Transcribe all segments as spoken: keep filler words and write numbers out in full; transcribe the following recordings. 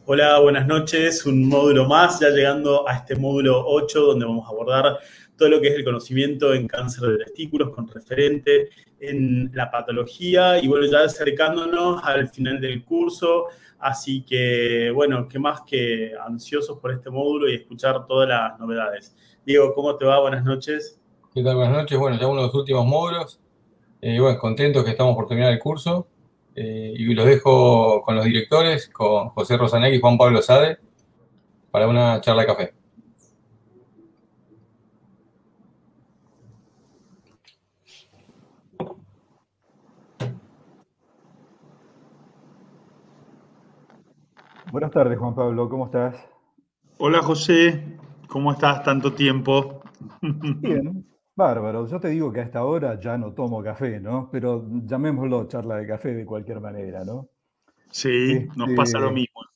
Hola, buenas noches. Un módulo más, ya llegando a este módulo ocho, donde vamos a abordar todo lo que es el conocimiento en cáncer de testículos con referente en la patología y bueno, ya acercándonos al final del curso. Así que, bueno, qué más que ansiosos por este módulo y escuchar todas las novedades. Diego, ¿cómo te va? Buenas noches. ¿Qué tal? Buenas noches. Bueno, ya uno de los últimos módulos. Eh, bueno, contentos que estamos por terminar el curso. Eh, y los dejo con los directores, con José Rosanegui y Juan Pablo Sade, para una charla de café. Buenas tardes, Juan Pablo, ¿cómo estás? Hola José, ¿cómo estás? Tanto tiempo. Bien, bárbaro. Yo te digo que a esta hora ya no tomo café, ¿no? Pero llamémoslo charla de café de cualquier manera, ¿no? Sí, nos pasa lo Este, mismo.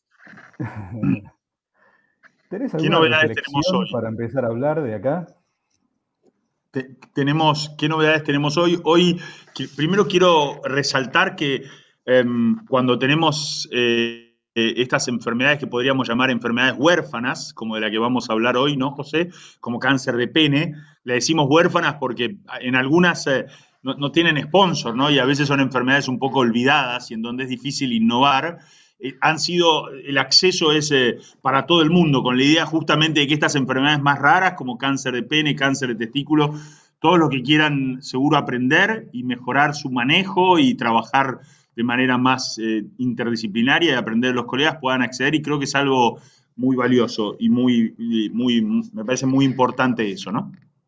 ¿tenés ¿Qué alguna novedades tenemos reflexión hoy? para empezar a hablar de acá? Te- tenemos, ¿qué novedades tenemos hoy? Hoy, que- primero quiero resaltar que em, cuando tenemos eh, eh, estas enfermedades que podríamos llamar enfermedades huérfanas, como de la que vamos a hablar hoy, ¿no, José? Como cáncer de pene, le decimos huérfanas porque en algunas eh, no, no tienen sponsor, ¿no? Y a veces son enfermedades un poco olvidadas y en donde es difícil innovar. Eh, han sido, el acceso es eh, para todo el mundo, con la idea justamente de que estas enfermedades más raras, como cáncer de pene, cáncer de testículo, todos los que quieran seguro aprender y mejorar su manejo y trabajar de manera más eh, interdisciplinaria y aprender de los colegas puedan acceder y creo que es algo muy valioso y muy, muy, me parece muy importante eso, ¿no?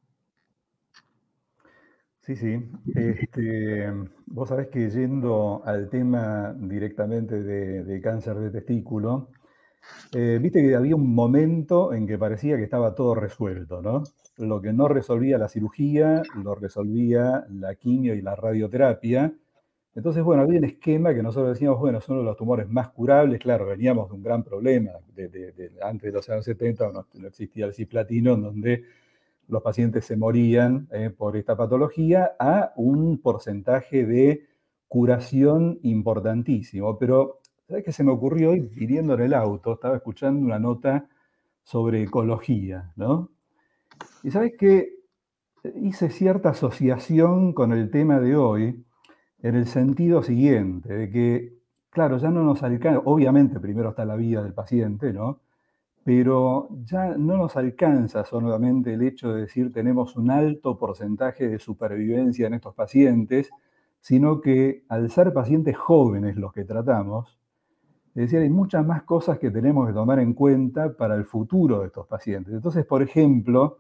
Sí, sí. Este, vos sabés que yendo al tema directamente de, de cáncer de testículo, eh, viste que había un momento en que parecía que estaba todo resuelto, ¿no? Lo que no resolvía la cirugía, lo resolvía la quimio y la radioterapia. Entonces, bueno, había un esquema que nosotros decíamos, bueno, son los tumores más curables. Claro, veníamos de un gran problema. De, de- de- antes de los años setenta no, no existía el cisplatino, en donde los pacientes se morían eh, por esta patología, a un porcentaje de curación importantísimo. Pero, ¿sabes qué se me ocurrió hoy viniendo en el auto? Estaba escuchando una nota sobre ecología, ¿no? Y sabes que hice cierta asociación con el tema de hoy en el sentido siguiente, de que, claro, ya no nos alcanza, obviamente primero está la vida del paciente, ¿no? Pero ya no nos alcanza solamente el hecho de decir tenemos un alto porcentaje de supervivencia en estos pacientes, sino que al ser pacientes jóvenes los que tratamos, es decir, hay muchas más cosas que tenemos que tomar en cuenta para el futuro de estos pacientes. Entonces, por ejemplo,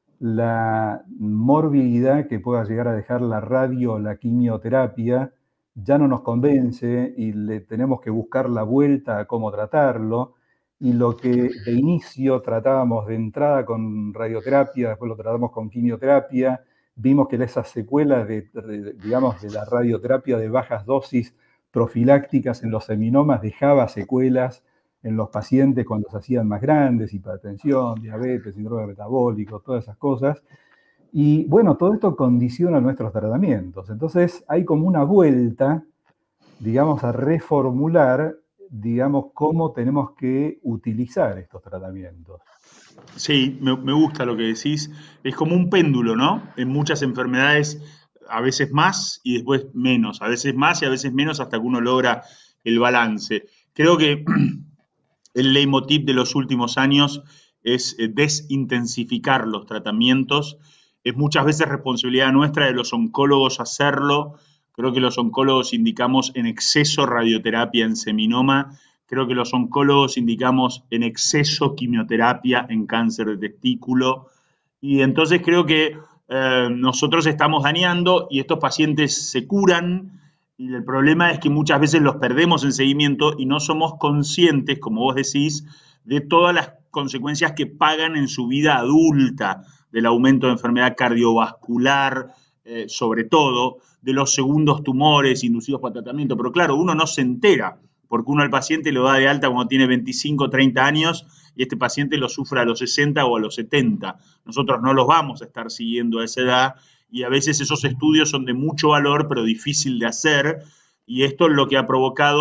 la morbilidad que pueda llegar a dejar la radio o la quimioterapia ya no nos convence y le tenemos que buscar la vuelta a cómo tratarlo. Y lo que de inicio tratábamos de entrada con radioterapia, después lo tratamos con quimioterapia, vimos que esas secuelas de, de, digamos, de la radioterapia de bajas dosis profilácticas en los seminomas dejaba secuelas en los pacientes cuando se hacían más grandes, hipertensión, diabetes, síndrome metabólico, todas esas cosas. Y bueno, todo esto condiciona nuestros tratamientos. Entonces hay como una vuelta, digamos, a reformular, digamos, cómo tenemos que utilizar estos tratamientos. Sí, me, me gusta lo que decís. Es como un péndulo, ¿no? En muchas enfermedades, a veces más y después menos, a veces más y a veces menos hasta que uno logra el balance. Creo que el leitmotiv de los últimos años es eh, desintensificar los tratamientos. Es muchas veces responsabilidad nuestra de los oncólogos hacerlo. Creo que los oncólogos indicamos en exceso radioterapia en seminoma. Creo que los oncólogos indicamos en exceso quimioterapia en cáncer de testículo. Y entonces creo que eh, nosotros estamos dañando y estos pacientes se curan y el problema es que muchas veces los perdemos en seguimiento y no somos conscientes, como vos decís, de todas las consecuencias que pagan en su vida adulta, del aumento de enfermedad cardiovascular, eh, sobre todo, de los segundos tumores inducidos por tratamiento. Pero claro, uno no se entera, porque uno al paciente lo da de alta cuando tiene veinticinco o treinta años y este paciente lo sufre a los sesenta o a los setenta. Nosotros no los vamos a estar siguiendo a esa edad y a veces esos estudios son de mucho valor, pero difícil de hacer, y esto es lo que ha provocado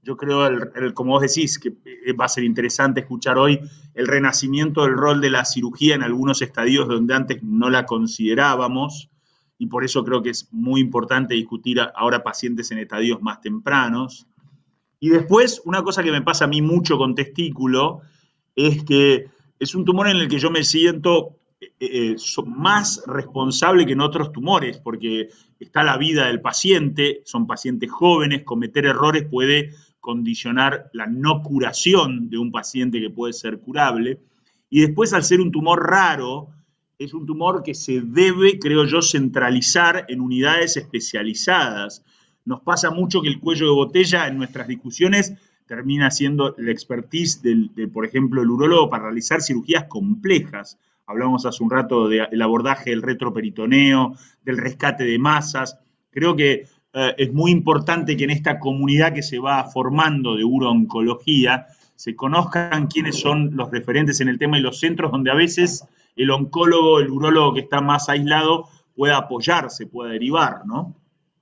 yo creo, el, el, como vos decís, que va a ser interesante escuchar hoy el renacimiento del rol de la cirugía en algunos estadios donde antes no la considerábamos, y por eso creo que es muy importante discutir ahora pacientes en estadios más tempranos. Y después, una cosa que me pasa a mí mucho con testículo es que es un tumor en el que yo me siento eh, más responsable que en otros tumores, porque está la vida del paciente, son pacientes jóvenes, cometer errores puede condicionar la no curación de un paciente que puede ser curable. Y después, al ser un tumor raro, es un tumor que se debe, creo yo, centralizar en unidades especializadas. Nos pasa mucho que el cuello de botella en nuestras discusiones termina siendo la expertise del, de, por ejemplo, el urólogo para realizar cirugías complejas. Hablamos hace un rato de, del abordaje del retroperitoneo, del rescate de masas. Creo que eh, es muy importante que en esta comunidad que se va formando de urooncología se conozcan quiénes son los referentes en el tema y los centros donde a veces el oncólogo, el urólogo que está más aislado pueda apoyarse, pueda derivar, ¿no?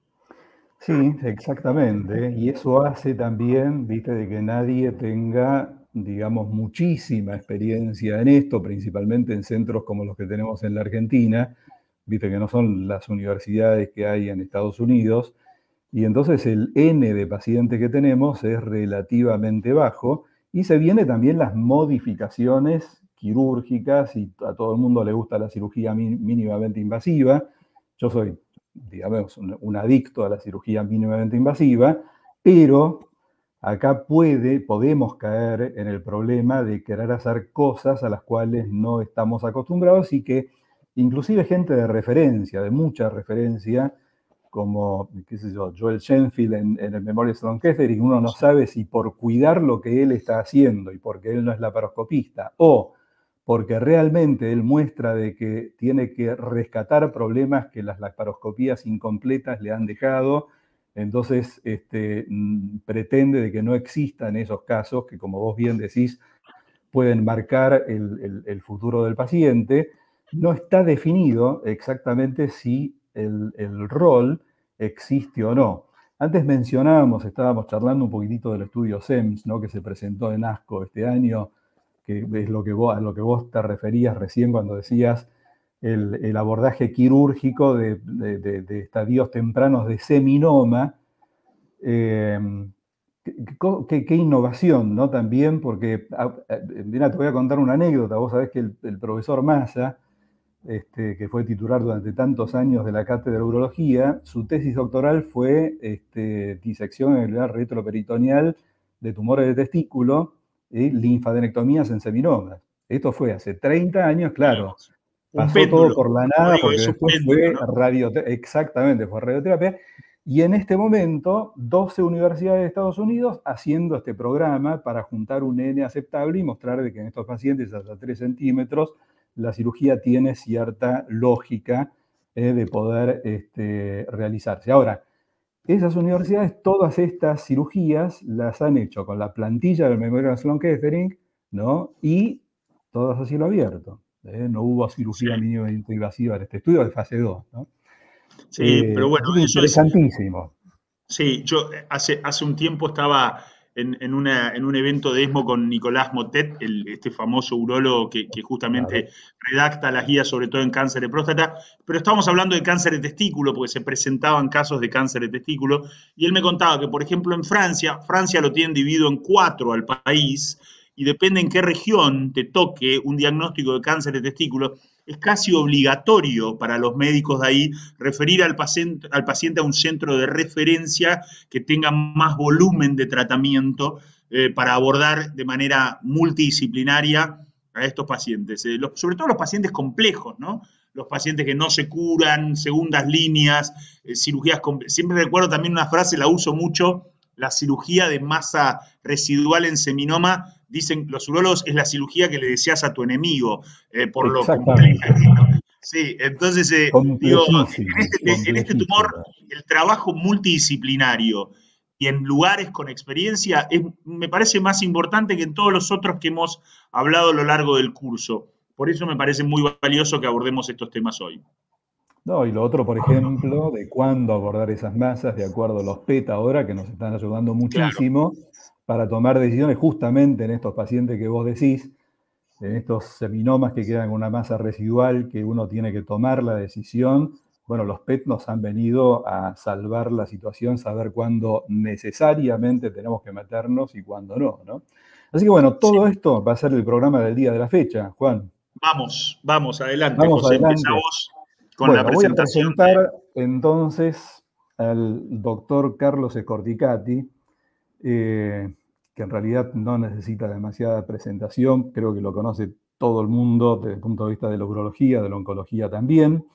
Sí, exactamente. Y eso hace también, viste, de que nadie tenga, digamos, muchísima experiencia en esto, principalmente en centros como los que tenemos en la Argentina, viste que no son las universidades que hay en Estados Unidos, y entonces el N de pacientes que tenemos es relativamente bajo, y se vienen también las modificaciones quirúrgicas, y a todo el mundo le gusta la cirugía mínimamente invasiva. Yo soy, digamos, un, un adicto a la cirugía mínimamente invasiva, pero acá puede, podemos caer en el problema de querer hacer cosas a las cuales no estamos acostumbrados y que inclusive gente de referencia, de mucha referencia, como, qué sé yo, Joel Shenfield en, en el Memorial Sloan Kettering, uno no sabe si por cuidar lo que él está haciendo y porque él no es laparoscopista, o porque realmente él muestra de que tiene que rescatar problemas que las laparoscopías incompletas le han dejado, entonces este, pretende de que no existan esos casos que, como vos bien decís, pueden marcar el, el, el futuro del paciente. No está definido exactamente si el, el rol existe o no. Antes mencionábamos, estábamos charlando un poquitito del estudio SEMS, ¿no?, que se presentó en ASCO este año, que es lo que vos, a lo que vos te referías recién cuando decías el, el abordaje quirúrgico de, de, de, de estadios tempranos de seminoma. Eh, qué, qué innovación, ¿no? También porque, mira, te voy a contar una anécdota. Vos sabés que el, el profesor Massa, este, que fue titular durante tantos años de la cátedra de urología, su tesis doctoral fue este, disección en el retroperitoneal de tumores de testículo y linfadenectomías en seminomas. Esto fue hace treinta años, claro. Un Pasó péndulo, todo por la nada, digo, porque después péndulo, fue ¿no? radioterapia. Exactamente, fue radioterapia. Y en este momento, doce universidades de Estados Unidos haciendo este programa para juntar un N aceptable y mostrar de que en estos pacientes hasta tres centímetros la cirugía tiene cierta lógica eh, de poder este, realizarse. Ahora, esas universidades, todas estas cirugías las han hecho con la plantilla del Memorial Sloan Kettering, ¿no? Y todas a cielo abierto. ¿eh? No hubo cirugía Sí. mínimamente invasiva en este estudio de fase dos, ¿no? Sí, Eh, pero bueno, eso es interesantísimo. Sí, yo hace, hace un tiempo estaba en, en, una, en un evento de ESMO con Nicolás Motet, el, este famoso urólogo que, que justamente claro. redacta las guías sobre todo en cáncer de próstata, pero estábamos hablando de cáncer de testículo, porque se presentaban casos de cáncer de testículo, y él me contaba que, por ejemplo, en Francia, Francia lo tienen dividido en cuatro al país, y depende en qué región te toque un diagnóstico de cáncer de testículo, es casi obligatorio para los médicos de ahí referir al paciente, al paciente a un centro de referencia que tenga más volumen de tratamiento eh, para abordar de manera multidisciplinaria a estos pacientes, eh, los, sobre todo los pacientes complejos, ¿no? Los pacientes que no se curan, segundas líneas, eh, cirugías. Siempre recuerdo también una frase, la uso mucho, la cirugía de masa residual en seminoma, dicen los urólogos, es la cirugía que le deseas a tu enemigo, eh, por lo compleja. Sí, entonces, eh, digo, en este, en este tumor, el trabajo multidisciplinario y en lugares con experiencia es, me parece más importante que en todos los otros que hemos hablado a lo largo del curso. Por eso me parece muy valioso que abordemos estos temas hoy. No, y lo otro, por ejemplo, de cuándo abordar esas masas, de acuerdo a los P E T ahora, que nos están ayudando Claro. muchísimo para tomar decisiones justamente en estos pacientes que vos decís, en estos seminomas que quedan con una masa residual, que uno tiene que tomar la decisión. Bueno, los P E T nos han venido a salvar la situación, saber cuándo necesariamente tenemos que meternos y cuándo no, ¿no? Así que bueno, todo Sí. esto va a ser el programa del día de la fecha, Juan. Vamos, vamos, adelante, Vamos José, empezá adelante. vos con la Bueno, voy a presentación de... presentar entonces al doctor Carlos Scorticati, eh, que en realidad no necesita demasiada presentación, creo que lo conoce todo el mundo desde el punto de vista de la urología, de la oncología también.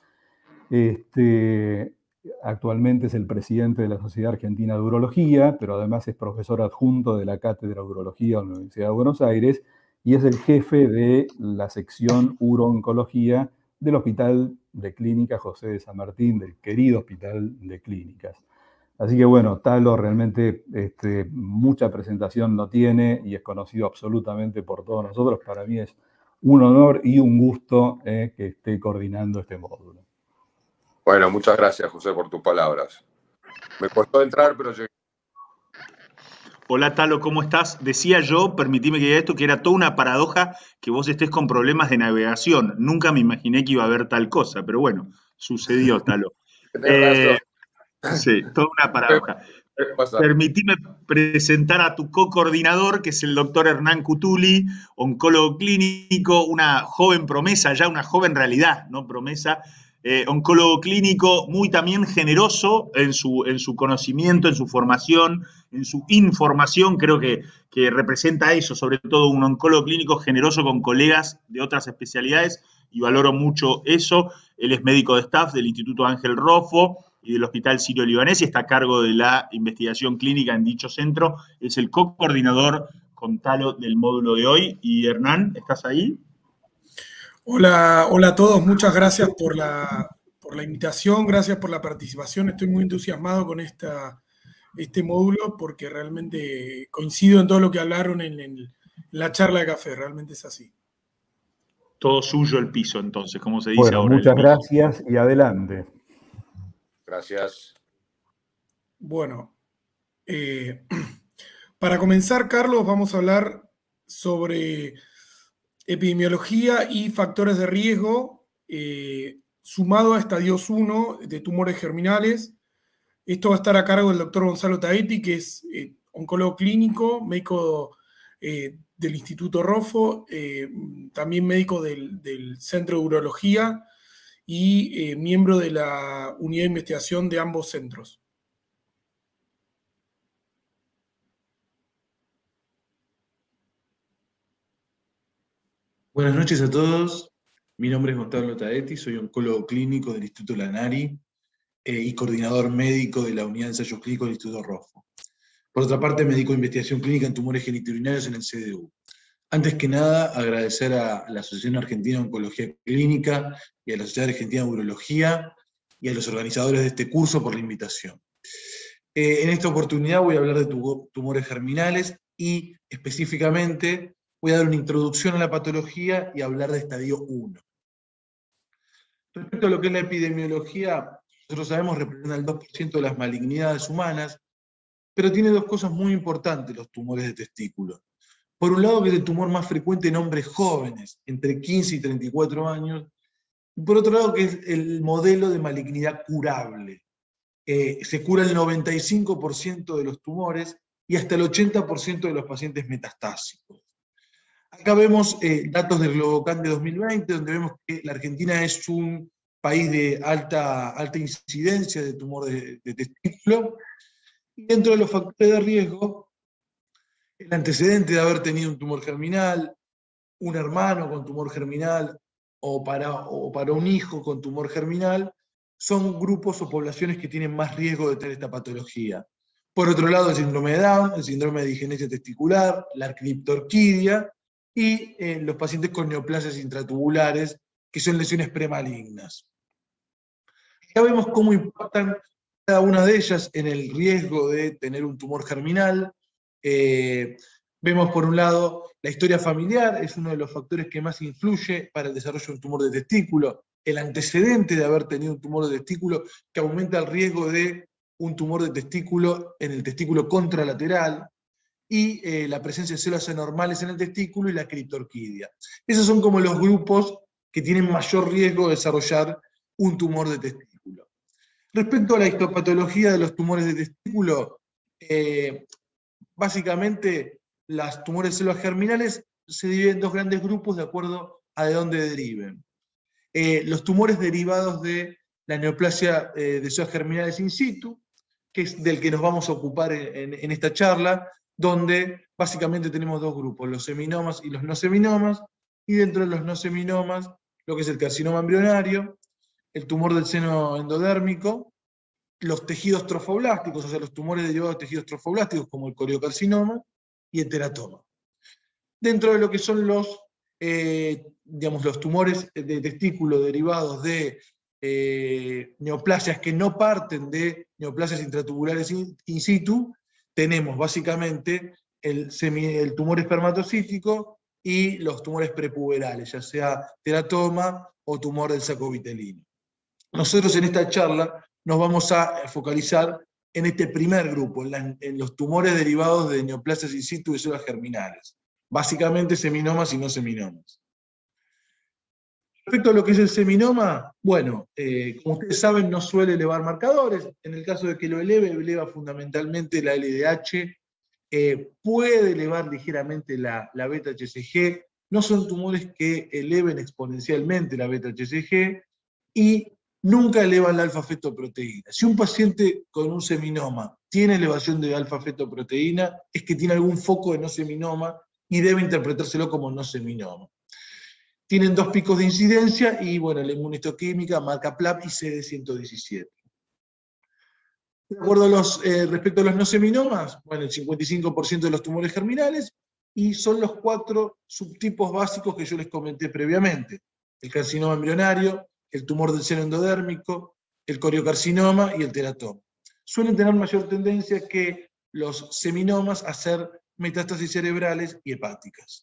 Este, actualmente es el presidente de la Sociedad Argentina de Urología, pero además es profesor adjunto de la Cátedra de Urología de la Universidad de Buenos Aires y es el jefe de la sección Urooncología del Hospital de Clínicas José de San Martín, del querido Hospital de Clínicas. Así que bueno, Talo realmente este, mucha presentación no tiene y es conocido absolutamente por todos nosotros. Para mí es un honor y un gusto eh, que esté coordinando este módulo. Bueno, muchas gracias, José, por tus palabras. Me costó entrar, pero llegué. Hola, Talo, ¿cómo estás? Decía yo, permitime que diga esto, que era toda una paradoja que vos estés con problemas de navegación. Nunca me imaginé que iba a haber tal cosa, pero bueno, sucedió, Talo. Tenés Eh, razón. sí, toda una paradoja. Permitime presentar a tu co-coordinador, que es el doctor Hernán Cutuli, oncólogo clínico, una joven promesa, ya una joven realidad, no promesa, eh, oncólogo clínico muy también generoso en su, en su conocimiento, en su formación, en su información. Creo que, que representa eso, sobre todo un oncólogo clínico generoso con colegas de otras especialidades, y valoro mucho eso. Él es médico de staff del Instituto Ángel Rofo y del Hospital Sirio-Libanés y está a cargo de la investigación clínica en dicho centro. Es el co-coordinador con Talo del módulo de hoy. Y Hernán, ¿estás ahí? Hola, hola a todos, muchas gracias por la, por la invitación, gracias por la participación. Estoy muy entusiasmado con esta, este módulo porque realmente coincido en todo lo que hablaron en, en la charla de café, realmente es así. Todo suyo el piso, entonces, como se dice bueno, ahora. Muchas gracias y adelante. Gracias. Bueno, eh, para comenzar, Carlos, vamos a hablar sobre epidemiología y factores de riesgo eh, sumado a estadios uno de tumores germinales. Esto va a estar a cargo del doctor Gonzalo Taetti, que es eh, oncólogo clínico, médico eh, del Instituto Rofo, eh, también médico del, del Centro de Urología y eh, miembro de la unidad de investigación de ambos centros. Buenas noches a todos. Mi nombre es Gonzalo Taetti, soy oncólogo clínico del Instituto Lanari eh, y coordinador médico de la unidad de ensayos clínicos del Instituto Rofo. Por otra parte, me dedico a investigación clínica en tumores genitourinarios en el C D U. Antes que nada, agradecer a la Asociación Argentina de Oncología Clínica y a la Sociedad Argentina de Urología y a los organizadores de este curso por la invitación. Eh, en esta oportunidad voy a hablar de tumores germinales y específicamente voy a dar una introducción a la patología y hablar de estadio uno. Respecto a lo que es la epidemiología, nosotros sabemos que representa el dos por ciento de las malignidades humanas, pero tiene dos cosas muy importantes los tumores de testículo. Por un lado, que es el tumor más frecuente en hombres jóvenes, entre quince y treinta y cuatro años, y por otro lado, que es el modelo de malignidad curable. Eh, se cura el noventa y cinco por ciento de los tumores y hasta el ochenta por ciento de los pacientes metastásicos. Acá vemos eh, datos del Globocan de dos mil veinte, donde vemos que la Argentina es un país de alta, alta incidencia de tumor de, de testículo, y dentro de los factores de riesgo, el antecedente de haber tenido un tumor germinal, un hermano con tumor germinal, o para, o para un hijo con tumor germinal, son grupos o poblaciones que tienen más riesgo de tener esta patología. Por otro lado, el síndrome de Down, el síndrome de digenesia testicular, la criptorquidia, y eh, los pacientes con neoplasias intratubulares, que son lesiones premalignas. Ya vemos cómo impactan cada una de ellas en el riesgo de tener un tumor germinal. Eh, vemos por un lado la historia familiar, es uno de los factores que más influye para el desarrollo de un tumor de testículo. el antecedente de haber tenido un tumor de testículo, que aumenta el riesgo de un tumor de testículo en el testículo contralateral, y eh, la presencia de células anormales en el testículo y la criptorquidia. Esos son como los grupos que tienen mayor riesgo de desarrollar un tumor de testículo. Respecto a la histopatología de los tumores de testículo, eh, básicamente los tumores de células germinales se dividen en dos grandes grupos de acuerdo a de dónde deriven. Eh, los tumores derivados de la neoplasia eh, de células germinales in situ, que es del que nos vamos a ocupar en, en, en esta charla, donde básicamente tenemos dos grupos, los seminomas y los no seminomas, y dentro de los no seminomas, lo que es el carcinoma embrionario, el tumor del seno endodérmico, los tejidos trofoblásticos, o sea, los tumores derivados de tejidos trofoblásticos, como el coriocarcinoma y el teratoma. Dentro de lo que son los, eh, digamos, los tumores de testículo derivados de eh, neoplasias que no parten de neoplasias intratubulares in, in situ, tenemos básicamente el, semi, el tumor espermatocítico y los tumores prepuberales, ya sea teratoma o tumor del saco vitelino. Nosotros en esta charla nos vamos a focalizar en este primer grupo, en, la, en los tumores derivados de neoplasias in situ y células germinales. Básicamente seminomas y no seminomas. Respecto a lo que es el seminoma, bueno, eh, como ustedes saben, no suele elevar marcadores. En el caso de que lo eleve, eleva fundamentalmente la L D H, eh, puede elevar ligeramente la, la beta H C G, no son tumores que eleven exponencialmente la beta H C G, y nunca elevan la alfa-fetoproteína. Si un paciente con un seminoma tiene elevación de alfa-fetoproteína, es que tiene algún foco de no seminoma y debe interpretárselo como no seminoma. Tienen dos picos de incidencia y, bueno, la inmunistoquímica marca P L A P y C D ciento diecisiete. De acuerdo a los, eh, respecto a los no seminomas, bueno, el cincuenta y cinco por ciento de los tumores germinales, y son los cuatro subtipos básicos que yo les comenté previamente. El carcinoma embrionario, el tumor del seno endodérmico, el coriocarcinoma y el teratoma. Suelen tener mayor tendencia que los seminomas a ser metástasis cerebrales y hepáticas.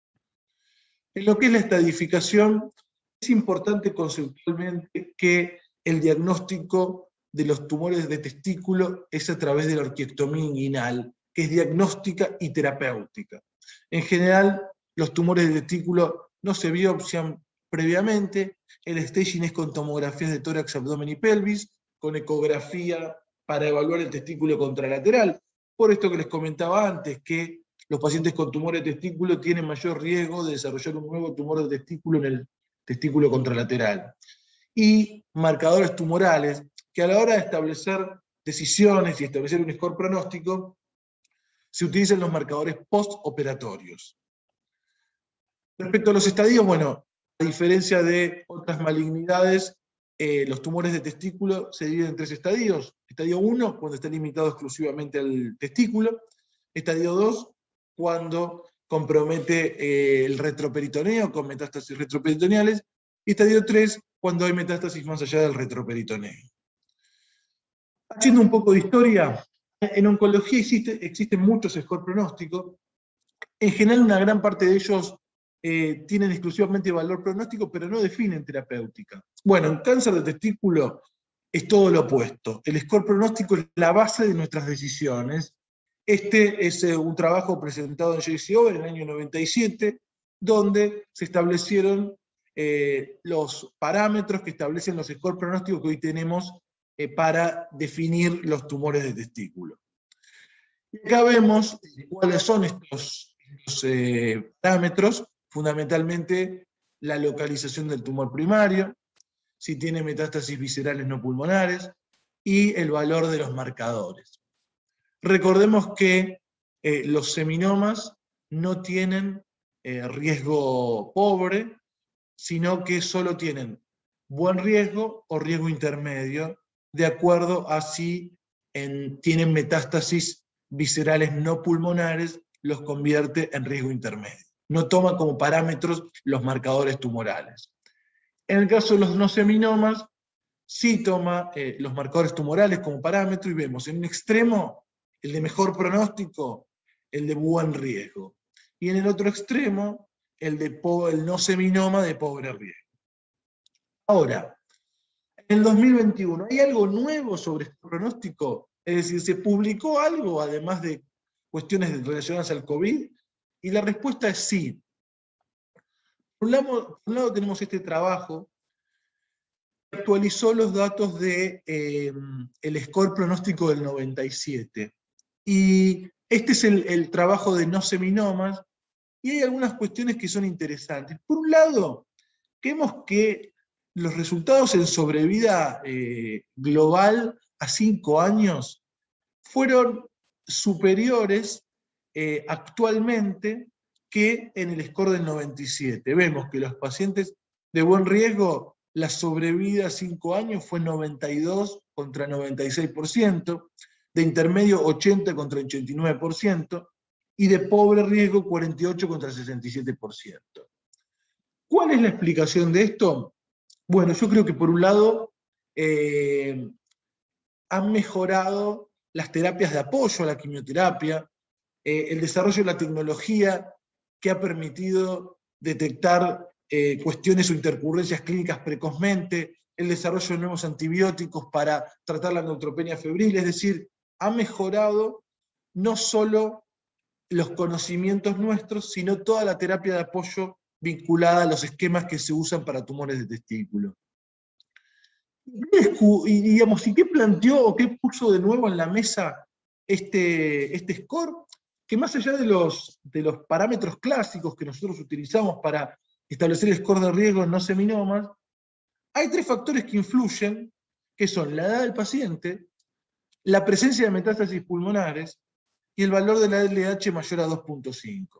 En lo que es la estadificación, es importante conceptualmente que el diagnóstico de los tumores de testículo es a través de la orquiectomía inguinal, que es diagnóstica y terapéutica. En general, los tumores de testículo no se biopsian previamente, el staging es con tomografías de tórax, abdomen y pelvis, con ecografía para evaluar el testículo contralateral. Por esto que les comentaba antes, que los pacientes con tumores de testículo tienen mayor riesgo de desarrollar un nuevo tumor de testículo en el testículo contralateral. Y marcadores tumorales, que a la hora de establecer decisiones y establecer un score pronóstico, se utilizan los marcadores postoperatorios. Respecto a los estadios, bueno, a diferencia de otras malignidades, eh, los tumores de testículo se dividen en tres estadios. Estadio uno, cuando está limitado exclusivamente al testículo. Estadio dos, cuando compromete eh, el retroperitoneo con metástasis retroperitoneales. Y estadio tres, cuando hay metástasis más allá del retroperitoneo. Haciendo un poco de historia, en oncología existe, existen muchos scores pronósticos. En general, una gran parte de ellos eh, tienen exclusivamente valor pronóstico, pero no definen terapéutica. Bueno, en cáncer de testículo es todo lo opuesto. El score pronóstico es la base de nuestras decisiones. Este es eh, un trabajo presentado en J C O en el año noventa y siete, donde se establecieron eh, los parámetros que establecen los scores pronósticos que hoy tenemos eh, para definir los tumores de testículo. Y acá vemos cuáles son estos, estos eh, parámetros, fundamentalmente la localización del tumor primario, si tiene metástasis viscerales no pulmonares, y el valor de los marcadores. Recordemos que eh, los seminomas no tienen eh, riesgo pobre, sino que solo tienen buen riesgo o riesgo intermedio, de acuerdo a si en, tienen metástasis viscerales no pulmonares, los convierte en riesgo intermedio. No toma como parámetros los marcadores tumorales. En el caso de los no seminomas, sí toma eh, los marcadores tumorales como parámetro, y vemos en un extremo el de mejor pronóstico, el de buen riesgo. Y en el otro extremo, el, de el no seminoma de pobre riesgo. Ahora, en el dos mil veintiuno, ¿hay algo nuevo sobre este pronóstico? Es decir, ¿se publicó algo además de cuestiones relacionadas al COVID? Y la respuesta es sí. Por un lado, por un lado tenemos este trabajo que actualizó los datos del de, eh, score pronóstico del noventa y siete. Y este es el, el trabajo de no seminomas, y hay algunas cuestiones que son interesantes. Por un lado, vemos que los resultados en sobrevida eh, global a cinco años fueron superiores eh, actualmente que en el score del noventa y siete. Vemos que los pacientes de buen riesgo, la sobrevida a cinco años fue noventa y dos contra noventa y seis por ciento, de intermedio ochenta contra ochenta y nueve por ciento, y de pobre riesgo cuarenta y ocho contra sesenta y siete por ciento. ¿Cuál es la explicación de esto? Bueno, yo creo que por un lado eh, han mejorado las terapias de apoyo a la quimioterapia, eh, el desarrollo de la tecnología que ha permitido detectar eh, cuestiones o intercurrencias clínicas precozmente, el desarrollo de nuevos antibióticos para tratar la neutropenia febril, es decir, ha mejorado no solo los conocimientos nuestros, sino toda la terapia de apoyo vinculada a los esquemas que se usan para tumores de testículo. Y, digamos, ¿y qué planteó o qué puso de nuevo en la mesa este, este score? Que más allá de los, de los parámetros clásicos que nosotros utilizamos para establecer el score de riesgo en no seminomas, hay tres factores que influyen, que son la edad del paciente, la presencia de metástasis pulmonares y el valor de la L D H mayor a dos punto cinco.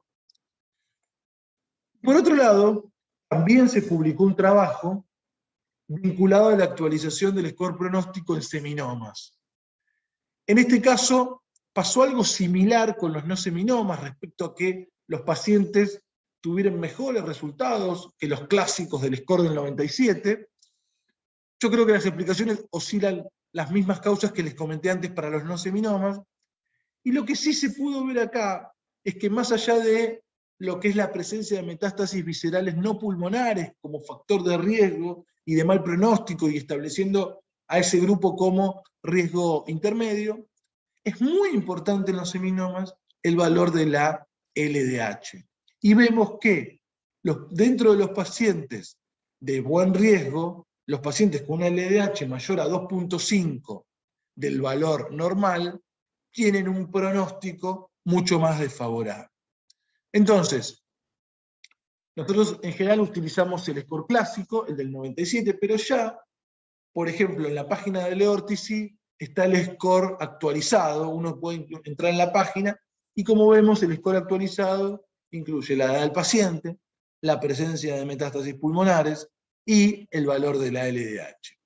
Por otro lado, también se publicó un trabajo vinculado a la actualización del score pronóstico en seminomas. En este caso, pasó algo similar con los no seminomas respecto a que los pacientes tuvieron mejores resultados que los clásicos del score del noventa y siete. Yo creo que las explicaciones oscilan las mismas causas que les comenté antes para los no seminomas. Y lo que sí se pudo ver acá es que más allá de lo que es la presencia de metástasis viscerales no pulmonares como factor de riesgo y de mal pronóstico y estableciendo a ese grupo como riesgo intermedio, es muy importante en los seminomas el valor de la L D H. Y vemos que los, dentro de los pacientes de buen riesgo, los pacientes con una L D H mayor a dos punto cinco del valor normal, tienen un pronóstico mucho más desfavorable. Entonces, nosotros en general utilizamos el score clásico, el del noventa y siete, pero ya, por ejemplo, en la página de Leortici está el score actualizado, uno puede entrar en la página, y como vemos, el score actualizado incluye la edad del paciente, la presencia de metástasis pulmonares y el valor de la L D H.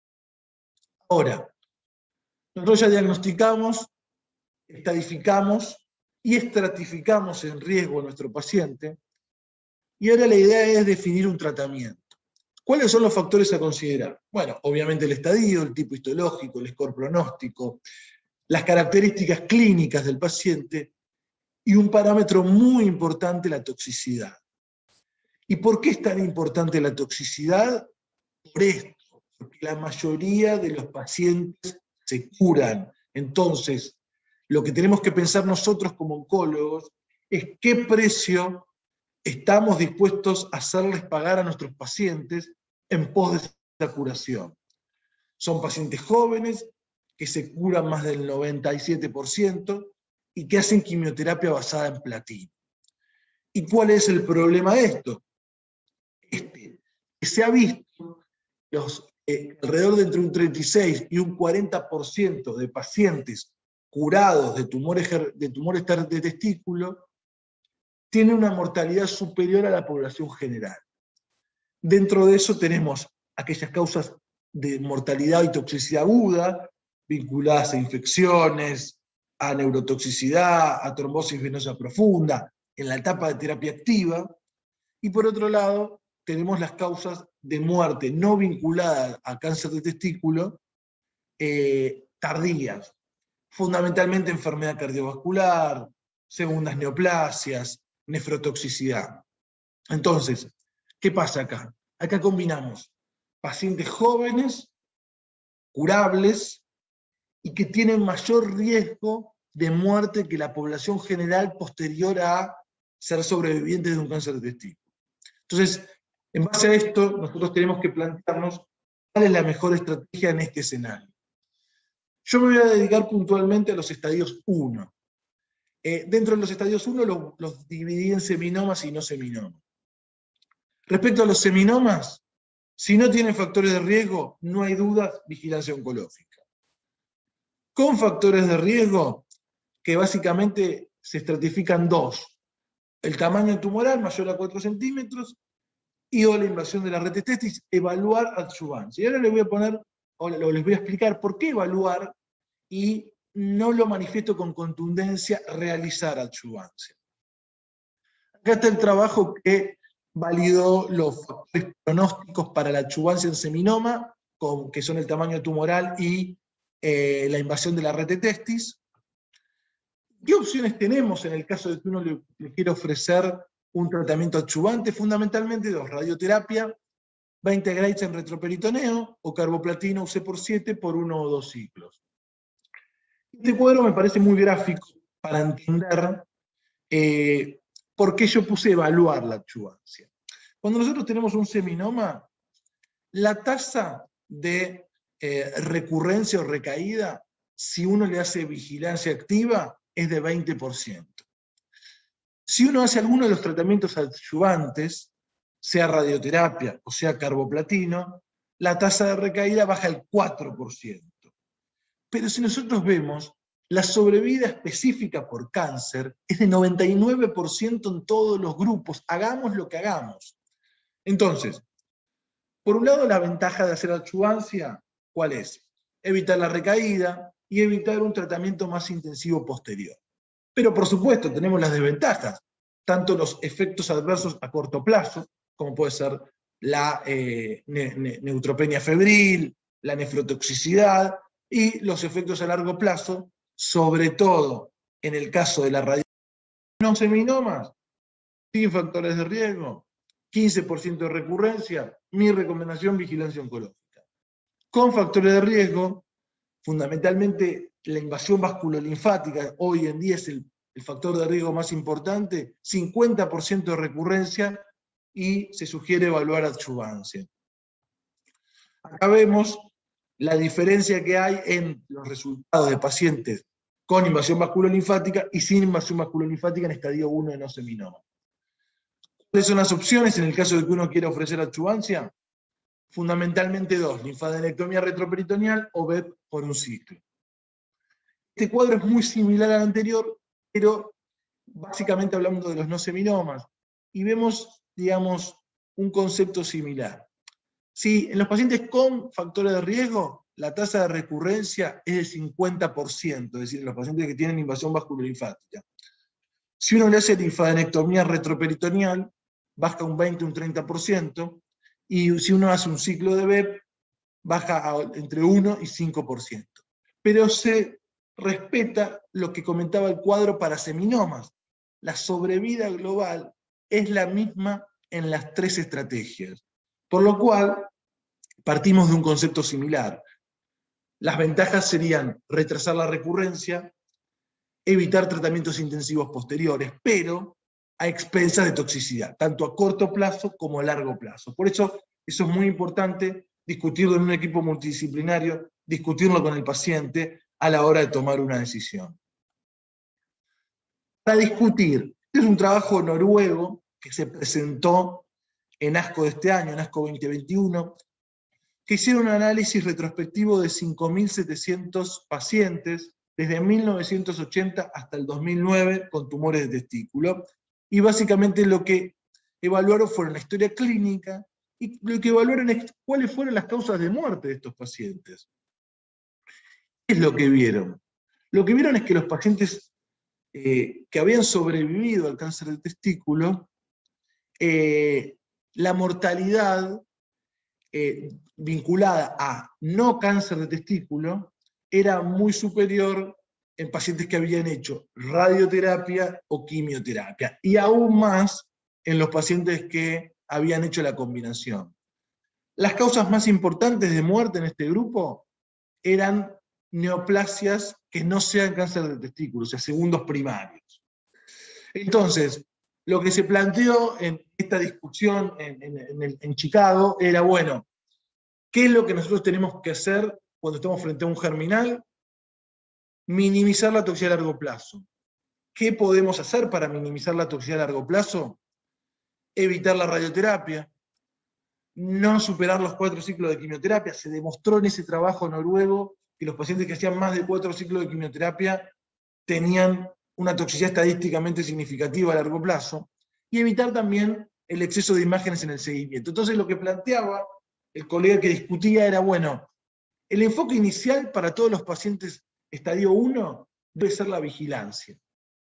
Ahora, nosotros ya diagnosticamos, estadificamos y estratificamos en riesgo a nuestro paciente, y ahora la idea es definir un tratamiento. ¿Cuáles son los factores a considerar? Bueno, obviamente el estadio, el tipo histológico, el score pronóstico, las características clínicas del paciente, y un parámetro muy importante, la toxicidad. ¿Y por qué es tan importante la toxicidad? Por esto, porque la mayoría de los pacientes se curan. Entonces, lo que tenemos que pensar nosotros como oncólogos es qué precio estamos dispuestos a hacerles pagar a nuestros pacientes en pos de esa curación. Son pacientes jóvenes que se curan más del noventa y siete por ciento y que hacen quimioterapia basada en platino. ¿Y cuál es el problema de esto? Este, que se ha visto los, eh, alrededor de entre un treinta y seis y un cuarenta por ciento de pacientes curados de tumores de, tumores de testículo tienen una mortalidad superior a la población general. Dentro de eso tenemos aquellas causas de mortalidad y toxicidad aguda, vinculadas a infecciones, a neurotoxicidad, a trombosis venosa profunda, en la etapa de terapia activa, y por otro lado, tenemos las causas de muerte no vinculadas a cáncer de testículo, eh, tardías, fundamentalmente enfermedad cardiovascular, segundas neoplasias, nefrotoxicidad. Entonces, ¿qué pasa acá? Acá combinamos pacientes jóvenes, curables, y que tienen mayor riesgo de muerte que la población general posterior a ser sobrevivientes de un cáncer de testículo. Entonces, en base a esto, nosotros tenemos que plantearnos cuál es la mejor estrategia en este escenario. Yo me voy a dedicar puntualmente a los estadios uno. Eh, dentro de los estadios uno los, los dividí en seminomas y no seminomas. Respecto a los seminomas, si no tienen factores de riesgo, no hay dudas, vigilancia oncológica. Con factores de riesgo, que básicamente se estratifican dos: el tamaño tumoral mayor a cuatro centímetros y o la invasión de la red de testis, evaluar adyuvancia. Y ahora les voy a poner, o les voy a explicar por qué evaluar y no lo manifiesto con contundencia, realizar adyuvancia. Acá está el trabajo que validó los factores pronósticos para la adyuvancia en seminoma, con, que son el tamaño tumoral y eh, la invasión de la red de testis. ¿Qué opciones tenemos en el caso de que uno le, le quiera ofrecer un tratamiento adyuvante? Fundamentalmente dos: radioterapia, veinte grays en retroperitoneo, o carboplatino U C por siete por uno o dos ciclos. Este cuadro me parece muy gráfico para entender eh, por qué yo puse evaluar la adyuvancia. Cuando nosotros tenemos un seminoma, la tasa de eh, recurrencia o recaída, si uno le hace vigilancia activa, es de veinte por ciento. Si uno hace alguno de los tratamientos adyuvantes, sea radioterapia o sea carboplatino, la tasa de recaída baja al cuatro por ciento. Pero si nosotros vemos, la sobrevida específica por cáncer es de noventa y nueve por ciento en todos los grupos, hagamos lo que hagamos. Entonces, por un lado, la ventaja de hacer adyuvancia, ¿cuál es? Evitar la recaída y evitar un tratamiento más intensivo posterior. Pero por supuesto, tenemos las desventajas, tanto los efectos adversos a corto plazo, como puede ser la eh, ne ne neutropenia febril, la nefrotoxicidad, y los efectos a largo plazo, sobre todo en el caso de la radiación. No seminomas, sin factores de riesgo, quince por ciento de recurrencia, mi recomendación, vigilancia oncológica. Con factores de riesgo, fundamentalmente la invasión vasculolinfática, hoy en día es el, el factor de riesgo más importante, cincuenta por ciento de recurrencia, y se sugiere evaluar adyuvancia. Acá vemos la diferencia que hay en los resultados de pacientes con invasión vasculolinfática y sin invasión vasculolinfática en estadio uno de no seminoma. ¿Cuáles son las opciones en el caso de que uno quiera ofrecer adyuvancia? Fundamentalmente dos: linfadenectomía retroperitoneal o V E P por un ciclo. Este cuadro es muy similar al anterior, pero básicamente hablando de los no seminomas, y vemos, digamos, un concepto similar. Si en los pacientes con factores de riesgo, la tasa de recurrencia es del cincuenta por ciento, es decir, en los pacientes que tienen invasión vasculolinfática. Si uno le hace linfadenectomía retroperitoneal, baja un veinte, un treinta por ciento, y si uno hace un ciclo de V E P, baja a entre uno y cinco por ciento. Pero se respeta lo que comentaba el cuadro para seminomas. La sobrevida global es la misma en las tres estrategias. Por lo cual, partimos de un concepto similar. Las ventajas serían retrasar la recurrencia, evitar tratamientos intensivos posteriores, pero a expensas de toxicidad, tanto a corto plazo como a largo plazo. Por eso, eso es muy importante, discutirlo en un equipo multidisciplinario, discutirlo con el paciente a la hora de tomar una decisión. Para discutir, este es un trabajo noruego que se presentó en ASCO de este año, en ASCO veinte veintiuno, que hicieron un análisis retrospectivo de cinco mil setecientos pacientes desde mil novecientos ochenta hasta el dos mil nueve con tumores de testículo, y básicamente lo que evaluaron fueron la historia clínica y lo que evaluaron es cuáles fueron las causas de muerte de estos pacientes. ¿Qué es lo que vieron? Lo que vieron es que los pacientes eh, que habían sobrevivido al cáncer de testículo, eh, la mortalidad eh, vinculada a no cáncer de testículo era muy superior en pacientes que habían hecho radioterapia o quimioterapia, y aún más en los pacientes que habían hecho la combinación. Las causas más importantes de muerte en este grupo eran neoplasias que no sean cáncer de testículo, o sea, segundos primarios. Entonces, lo que se planteó en esta discusión en, en, en, el, en Chicago era, bueno, ¿qué es lo que nosotros tenemos que hacer cuando estamos frente a un germinal? Minimizar la toxicidad a largo plazo. ¿Qué podemos hacer para minimizar la toxicidad a largo plazo? Evitar la radioterapia, no superar los cuatro ciclos de quimioterapia. Se demostró en ese trabajo noruego que los pacientes que hacían más de cuatro ciclos de quimioterapia tenían una toxicidad estadísticamente significativa a largo plazo, y evitar también el exceso de imágenes en el seguimiento. Entonces lo que planteaba el colega que discutía era, bueno, el enfoque inicial para todos los pacientes estadio uno debe ser la vigilancia.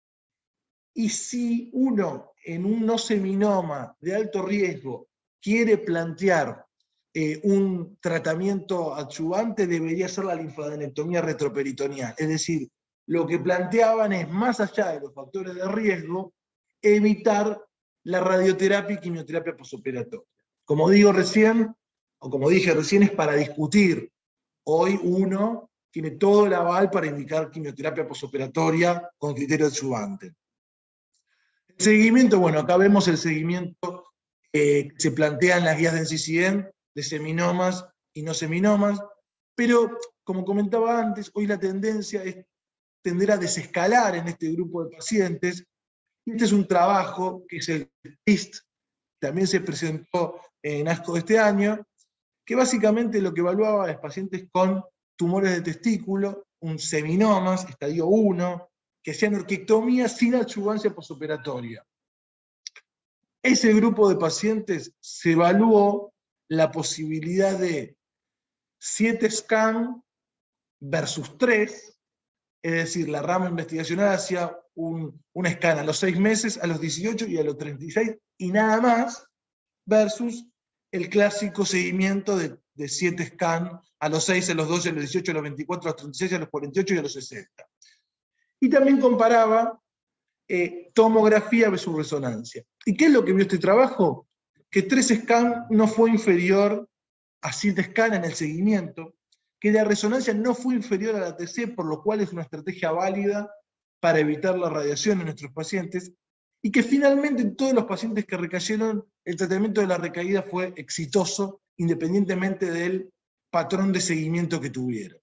Y si uno en un no seminoma de alto riesgo quiere plantear eh, un tratamiento adyuvante, debería ser la linfadenectomía retroperitoneal. Es decir, lo que planteaban es, más allá de los factores de riesgo, evitar la radioterapia y quimioterapia postoperatoria. Como digo recién, o como dije recién, es para discutir. Hoy uno tiene todo el aval para indicar quimioterapia postoperatoria con criterio adyuvante. El seguimiento, bueno, acá vemos el seguimiento eh, que se plantea en las guías de N C C N de seminomas y no seminomas, pero como comentaba antes, hoy la tendencia es tender a desescalar en este grupo de pacientes. Y este es un trabajo que es el T I S T, también se presentó en ASCO de este año, que básicamente lo que evaluaba es pacientes con tumores de testículo, un seminomas, estadio uno, que hacían orquiectomía sin adyuvancia postoperatoria. Ese grupo de pacientes se evaluó la posibilidad de siete scan versus tres, es decir, la rama investigacional hacía un, un scan a los seis meses, a los dieciocho y a los treinta y seis, y nada más, versus el clásico seguimiento de, de siete scan a los seis, a los doce, a los dieciocho, a los veinticuatro, a los treinta y seis, a los cuarenta y ocho y a los sesenta. Y también comparaba eh, tomografía versus resonancia. ¿Y qué es lo que vio este trabajo? Que tres scan no fue inferior a siete scan en el seguimiento, que la resonancia no fue inferior a la T C, por lo cual es una estrategia válida para evitar la radiación en nuestros pacientes, y que finalmente en todos los pacientes que recayeron, el tratamiento de la recaída fue exitoso, independientemente del patrón de seguimiento que tuvieron.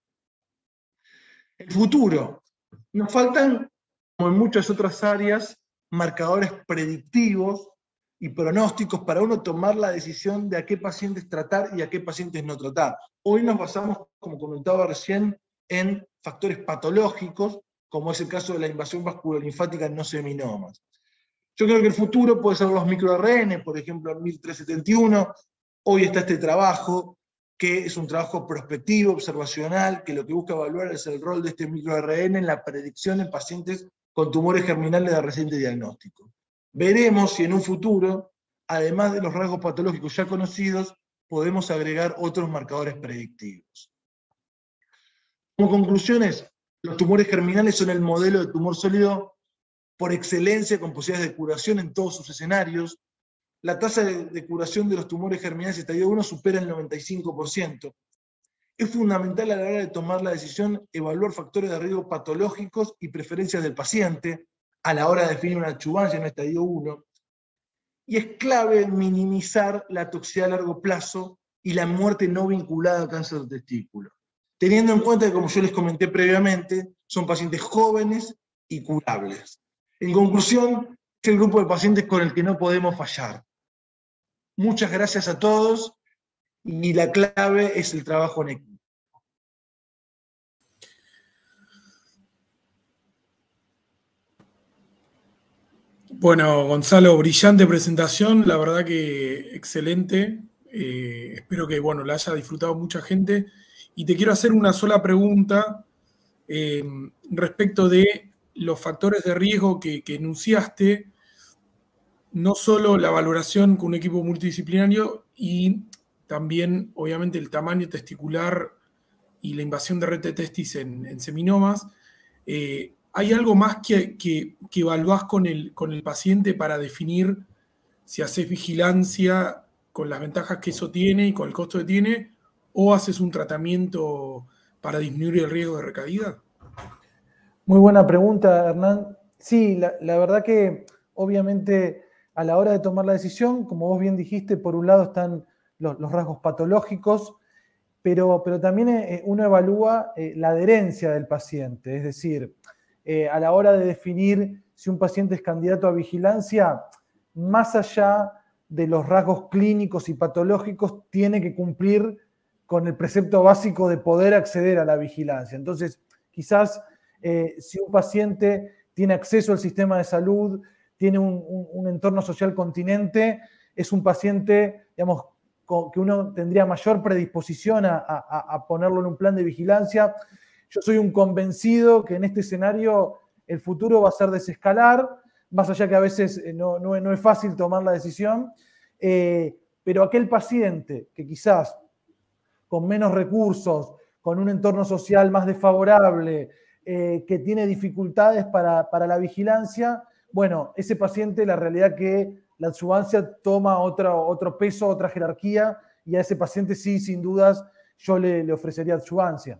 El futuro. Nos faltan, como en muchas otras áreas, marcadores predictivos y pronósticos para uno tomar la decisión de a qué pacientes tratar y a qué pacientes no tratar. Hoy nos basamos, como comentaba recién, en factores patológicos, como es el caso de la invasión vasculolinfática en no seminomas. Yo creo que el futuro puede ser los microARN, por ejemplo, en mil trescientos setenta y uno. Hoy está este trabajo, que es un trabajo prospectivo, observacional, que lo que busca evaluar es el rol de este microARN en la predicción en pacientes con tumores germinales de reciente diagnóstico. Veremos si en un futuro, además de los rasgos patológicos ya conocidos, podemos agregar otros marcadores predictivos. Como conclusiones, los tumores germinales son el modelo de tumor sólido por excelencia con posibilidades de curación en todos sus escenarios. La tasa de, de curación de los tumores germinales estadio uno supera el noventa y cinco por ciento. Es fundamental a la hora de tomar la decisión evaluar factores de riesgo patológicos y preferencias del paciente a la hora de definir una adyuvancia en estadio uno. Y es clave minimizar la toxicidad a largo plazo y la muerte no vinculada a cáncer de testículo, teniendo en cuenta que, como yo les comenté previamente, son pacientes jóvenes y curables. En conclusión, es el grupo de pacientes con el que no podemos fallar. Muchas gracias a todos, y la clave es el trabajo en equipo. Bueno, Gonzalo, brillante presentación, la verdad que excelente. Eh, espero que, bueno, la haya disfrutado mucha gente. Y te quiero hacer una sola pregunta eh, respecto de los factores de riesgo que, que enunciaste, no solo la valoración con un equipo multidisciplinario y también, obviamente, el tamaño testicular y la invasión de red de testis en, en seminomas. Eh, ¿Hay algo más que, que, que evaluás con el, con el paciente para definir si haces vigilancia con las ventajas que eso tiene y con el costo que tiene, o haces un tratamiento para disminuir el riesgo de recaída? Muy buena pregunta, Hernán. Sí, la, la verdad que obviamente a la hora de tomar la decisión, como vos bien dijiste, por un lado están los, los rasgos patológicos, pero, pero también eh, uno evalúa eh, la adherencia del paciente, es decir, eh, a la hora de definir si un paciente es candidato a vigilancia, más allá de los rasgos clínicos y patológicos, tiene que cumplir con el precepto básico de poder acceder a la vigilancia. Entonces, quizás eh, si un paciente tiene acceso al sistema de salud, tiene un, un, un entorno social continente, es un paciente, digamos, con, que uno tendría mayor predisposición a, a, a ponerlo en un plan de vigilancia. Yo soy un convencido que en este escenario el futuro va a ser desescalar, más allá que a veces no, no, no es fácil tomar la decisión, eh, pero aquel paciente que quizás con menos recursos, con un entorno social más desfavorable, eh, que tiene dificultades para, para la vigilancia, bueno, ese paciente la realidad que la adyuvancia toma otro, otro peso, otra jerarquía, y a ese paciente sí, sin dudas, yo le, le ofrecería adyuvancia.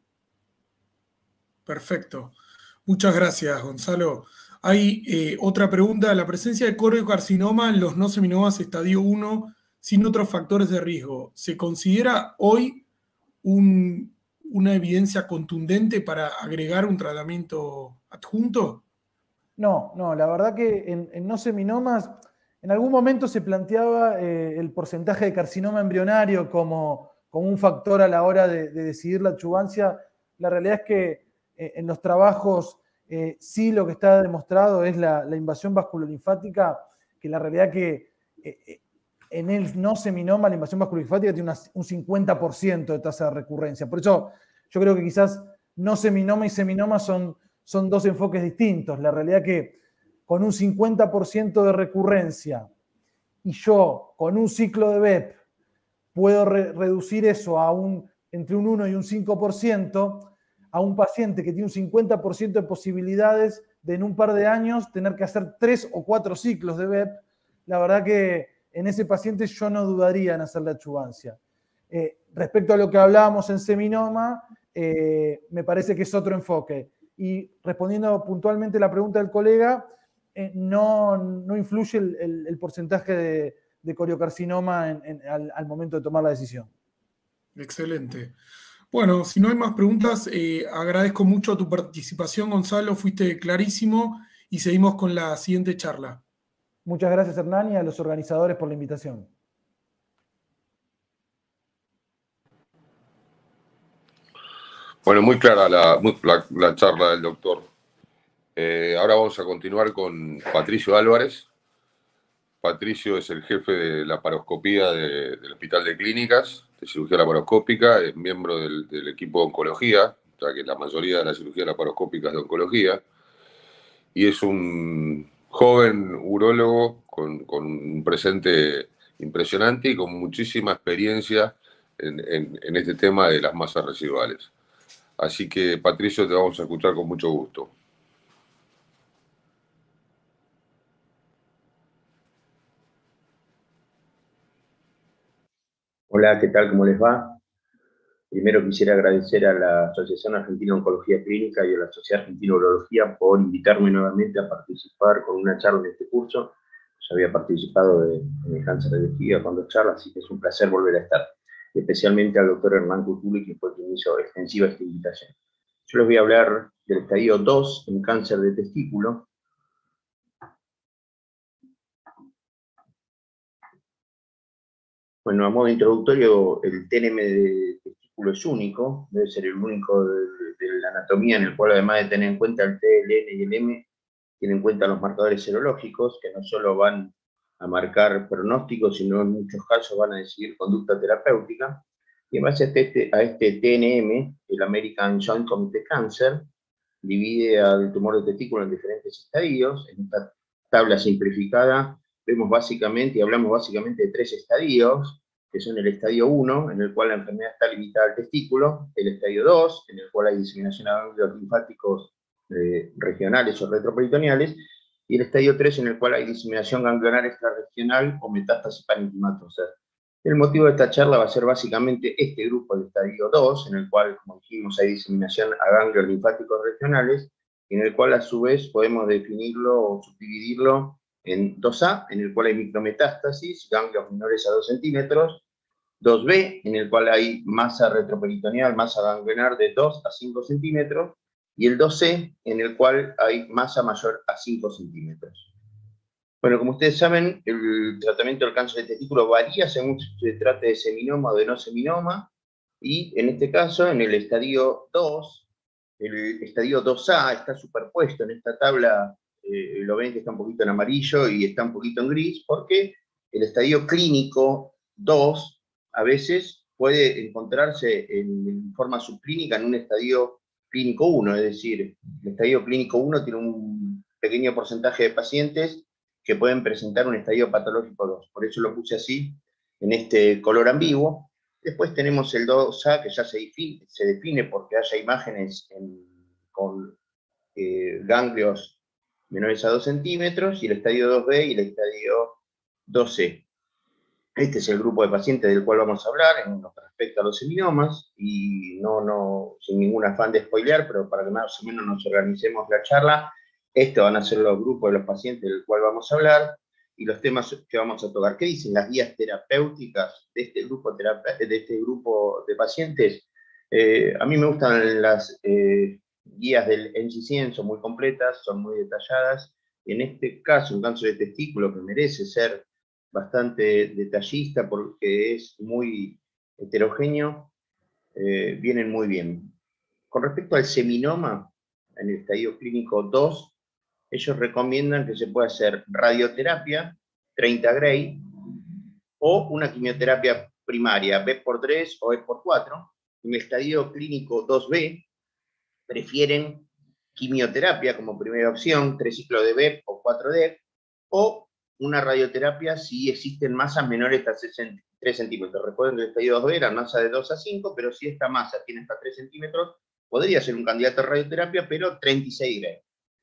Perfecto. Muchas gracias, Gonzalo. Hay eh, otra pregunta. La presencia de coriocarcinoma en los no seminomas estadio uno sin otros factores de riesgo, ¿se considera hoy un, una evidencia contundente para agregar un tratamiento adjunto? No, no, la verdad que en, en no seminomas, en algún momento se planteaba eh, el porcentaje de carcinoma embrionario como, como un factor a la hora de, de decidir la adyuvancia. La realidad es que eh, en los trabajos eh, sí lo que está demostrado es la, la invasión vasculolinfática, que la realidad que eh, en el no seminoma la invasión vasculolinfática tiene una, un cincuenta por ciento de tasa de recurrencia. Por eso yo creo que quizás no seminoma y seminoma son, son dos enfoques distintos. La realidad que con un cincuenta por ciento de recurrencia y yo con un ciclo de B E P puedo re reducir eso a un, entre un uno y un cinco por ciento, a un paciente que tiene un cincuenta por ciento de posibilidades de en un par de años tener que hacer tres o cuatro ciclos de B E P, la verdad que en ese paciente yo no dudaría en hacer la adyuvancia. Eh, respecto a lo que hablábamos en seminoma, eh, me parece que es otro enfoque. Y respondiendo puntualmente a la pregunta del colega, eh, no, no influye el, el, el porcentaje de, de coriocarcinoma en, en, al, al momento de tomar la decisión. Excelente. Bueno, si no hay más preguntas, eh, agradezco mucho tu participación, Gonzalo, fuiste clarísimo y seguimos con la siguiente charla. Muchas gracias, Hernán, y a los organizadores por la invitación. Bueno, muy clara la, muy, la, la charla del doctor. Eh, ahora vamos a continuar con Patricio Álvarez. Patricio es el jefe de la laparoscopía de, del Hospital de Clínicas, de cirugía laparoscópica, es miembro del, del equipo de oncología, o sea que la mayoría de la cirugía laparoscópica es de oncología, y es un joven urólogo con, con un presente impresionante y con muchísima experiencia en, en, en este tema de las masas residuales. Así que, Patricio, te vamos a escuchar con mucho gusto. Hola, ¿qué tal? ¿Cómo les va? Primero quisiera agradecer a la Asociación Argentina de Oncología Clínica y a la Sociedad Argentina de Urología por invitarme nuevamente a participar con una charla en este curso. Ya había participado de, en el cáncer de vejiga con dos charlas, así que es un placer volver a estar. Especialmente al doctor Hernán Cutuli, que fue quien hizo extensiva esta invitación. Yo les voy a hablar del estadio dos en cáncer de testículo. Bueno, a modo introductorio, el T N M de testículo es único, debe ser el único de, de la anatomía en el cual, además de tener en cuenta el T, el N y el M, tiene en cuenta los marcadores serológicos, que no solo van a marcar pronósticos, sino en muchos casos van a decidir conducta terapéutica. Y en base a este, a este T N M, el American Joint Committee Cancer divide al tumor de testículo en diferentes estadios. En esta tabla simplificada vemos básicamente, y hablamos básicamente de tres estadios, que son el estadio uno, en el cual la enfermedad está limitada al testículo, el estadio dos, en el cual hay diseminación a ganglios linfáticos eh, regionales o retroperitoneales, y el estadio tres, en el cual hay diseminación ganglionar extrarregional o metástasis parenquimatosa. El motivo de esta charla va a ser básicamente este grupo del estadio dos, en el cual, como dijimos, hay diseminación a ganglios linfáticos regionales, y en el cual a su vez podemos definirlo o subdividirlo en dos A, en el cual hay micrometástasis, ganglios menores a dos centímetros, dos B, en el cual hay masa retroperitoneal, masa ganglionar de dos a cinco centímetros, y el dos C, en el cual hay masa mayor a cinco centímetros. Bueno, como ustedes saben, el tratamiento del cáncer de testículo varía según se trate de seminoma o de no seminoma, y en este caso, en el estadio dos, el estadio dos A está superpuesto en esta tabla, eh, lo ven que está un poquito en amarillo y está un poquito en gris, porque el estadio clínico dos a veces puede encontrarse en, en forma subclínica en un estadio clínico uno, es decir, el estadio clínico uno tiene un pequeño porcentaje de pacientes que pueden presentar un estadio patológico dos. Por eso lo puse así, en este color ambiguo. Después tenemos el dos A, que ya se define, se define porque haya imágenes en, con eh, ganglios menores a dos centímetros, y el estadio dos B y el estadio dos C. Este es el grupo de pacientes del cual vamos a hablar en lo que respecta a los seminomas, y no, no, sin ningún afán de spoilear, pero para que más o menos nos organicemos la charla, estos van a ser los grupos de los pacientes del cual vamos a hablar, y los temas que vamos a tocar. ¿Qué dicen las guías terapéuticas de este grupo, de, este grupo de pacientes? Eh, a mí me gustan las eh, guías del N C cien, son muy completas, son muy detalladas. En este caso, un cáncer de testículo que merece ser bastante detallista porque es muy heterogéneo, eh, vienen muy bien. Con respecto al seminoma, en el estadio clínico dos, ellos recomiendan que se pueda hacer radioterapia, treinta Gray, o una quimioterapia primaria, B por tres o E por cuatro. En el estadio clínico dos B, prefieren quimioterapia como primera opción, tres ciclos de B o cuatro D, o una radioterapia si existen masas menores a tres centímetros. Recuerden que el estadio dos B era masa de dos a cinco, pero si esta masa tiene hasta tres centímetros, podría ser un candidato a radioterapia, pero treinta y seis Gray.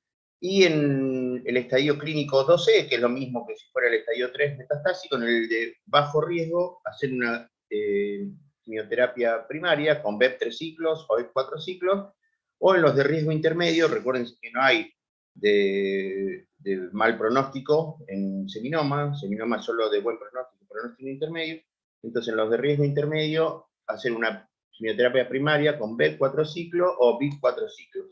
Y en el estadio clínico dos C, que es lo mismo que si fuera el estadio tres metastásico, en el de bajo riesgo, hacer una eh, quimioterapia primaria con B E P tres ciclos o E P cuatro ciclos, o en los de riesgo intermedio, recuerden que no hay de, de mal pronóstico en seminoma, seminoma solo de buen pronóstico, pronóstico intermedio, entonces en los de riesgo intermedio, hacer una quimioterapia primaria con B E P cuatro ciclos o B I P cuatro ciclos.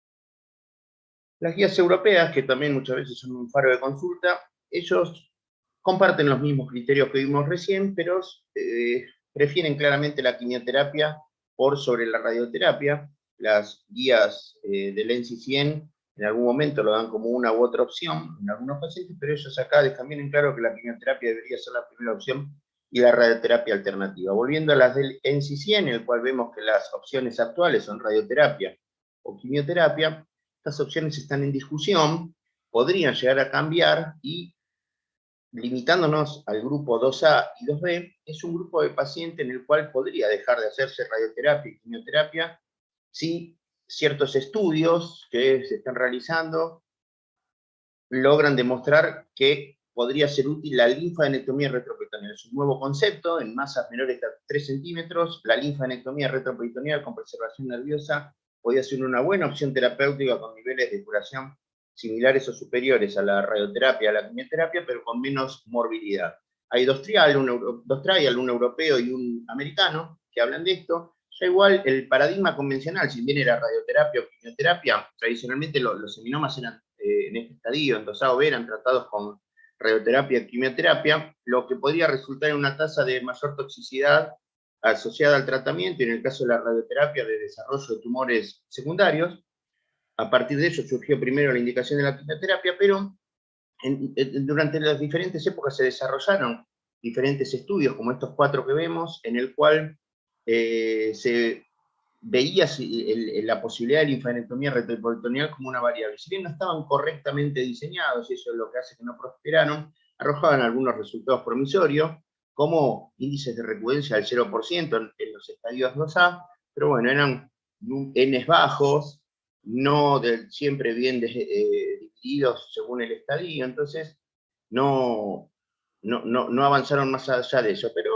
Las guías europeas, que también muchas veces son un faro de consulta, ellos comparten los mismos criterios que vimos recién, pero eh, prefieren claramente la quimioterapia por sobre la radioterapia. Las guías eh, del N C cien en algún momento lo dan como una u otra opción en algunos pacientes, pero ellos acá dejan bien en claro que la quimioterapia debería ser la primera opción y la radioterapia alternativa. Volviendo a las del N C cien, en el cual vemos que las opciones actuales son radioterapia o quimioterapia, estas opciones están en discusión, podrían llegar a cambiar, y limitándonos al grupo dos A y dos B, es un grupo de pacientes en el cual podría dejar de hacerse radioterapia y quimioterapia si ciertos estudios que se están realizando logran demostrar que podría ser útil la linfadenectomía retroperitoneal. Es un nuevo concepto en masas menores de tres centímetros. La linfadenectomía retroperitoneal con preservación nerviosa podría ser una buena opción terapéutica con niveles de curación similares o superiores a la radioterapia, a la quimioterapia, pero con menos morbilidad. Hay dos trial, un, dos trial, un europeo y un americano, que hablan de esto. Ya igual el paradigma convencional, si bien era radioterapia o quimioterapia, tradicionalmente los, los seminomas eran eh, en este estadio, en dos A o B, eran tratados con radioterapia y quimioterapia, lo que podría resultar en una tasa de mayor toxicidad asociada al tratamiento, y en el caso de la radioterapia de desarrollo de tumores secundarios. A partir de eso surgió primero la indicación de la quimioterapia, pero en, en, durante las diferentes épocas se desarrollaron diferentes estudios, como estos cuatro que vemos, en el cual eh, se veía el, el, la posibilidad de linfadenectomía retroperitoneal como una variable. Si bien no estaban correctamente diseñados, y eso es lo que hace que no prosperaron, arrojaban algunos resultados promisorios, como índices de recurrencia del cero por ciento en, en los estadios dos A, pero bueno, eran Ns bajos, no de, siempre bien de, eh, divididos según el estadio, entonces no, no, no, no avanzaron más allá de eso, pero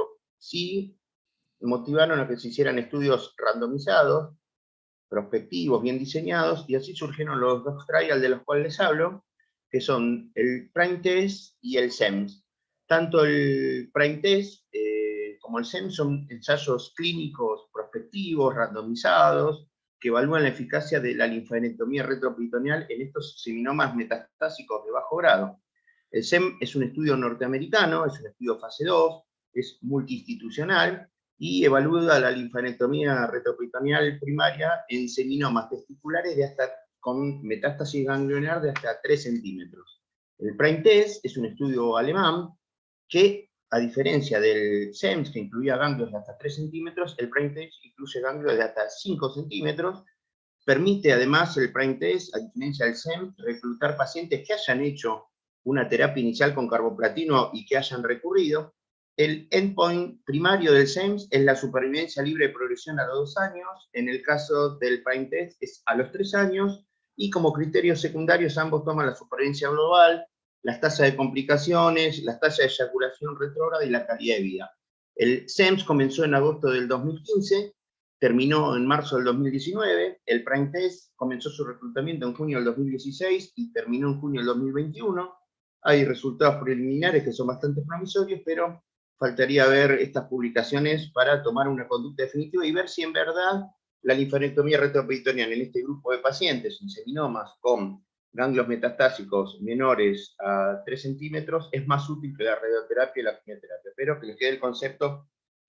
sí motivaron a que se hicieran estudios randomizados, prospectivos, bien diseñados, y así surgieron los dos trials de los cuales les hablo, que son el Prime Test y el S E M S. Tanto el Prime Test eh, como el S E M S son ensayos clínicos prospectivos, randomizados, que evalúan la eficacia de la linfadenectomía retroperitoneal en estos seminomas metastásicos de bajo grado. El S E M es un estudio norteamericano, es un estudio fase dos, es multiinstitucional, y evalúa la linfadenectomía retroperitoneal primaria en seminomas testiculares de hasta, con metástasis ganglionar de hasta tres centímetros. El Prime Test es un estudio alemán que, a diferencia del S E M S, que incluía ganglios de hasta tres centímetros, el Prime Test incluye ganglios de hasta cinco centímetros. Permite además el Prime Test, a diferencia del S E M S, reclutar pacientes que hayan hecho una terapia inicial con carboplatino y que hayan recurrido. El endpoint primario del S E M S es la supervivencia libre de progresión a los dos años, en el caso del Prime Test es a los tres años, y como criterios secundarios ambos toman la supervivencia global, las tasas de complicaciones, las tasas de eyaculación retrógrada y la calidad de vida. El S E M S comenzó en agosto del dos mil quince, terminó en marzo del dos mil diecinueve, el Prime Test comenzó su reclutamiento en junio del dos mil dieciséis y terminó en junio del dos mil veintiuno. Hay resultados preliminares que son bastante promisorios, pero faltaría ver estas publicaciones para tomar una conducta definitiva y ver si en verdad la linfadenectomía retroperitoneal en este grupo de pacientes, en seminomas con ganglios metastásicos menores a tres centímetros, es más útil que la radioterapia y la quimioterapia. Pero que les quede el concepto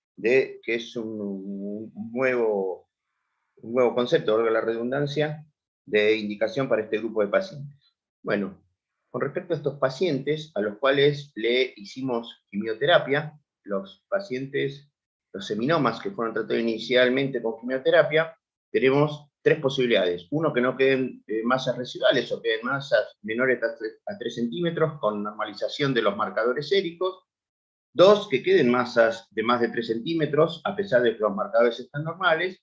de que es un, un, nuevo, un nuevo concepto, valga la redundancia, de indicación para este grupo de pacientes. Bueno, con respecto a estos pacientes a los cuales le hicimos quimioterapia, los pacientes, los seminomas que fueron tratados inicialmente con quimioterapia, tenemos tres posibilidades. Uno, que no queden eh, masas residuales o queden masas menores a tres centímetros con normalización de los marcadores séricos. Dos, que queden masas de más de tres centímetros, a pesar de que los marcadores están normales.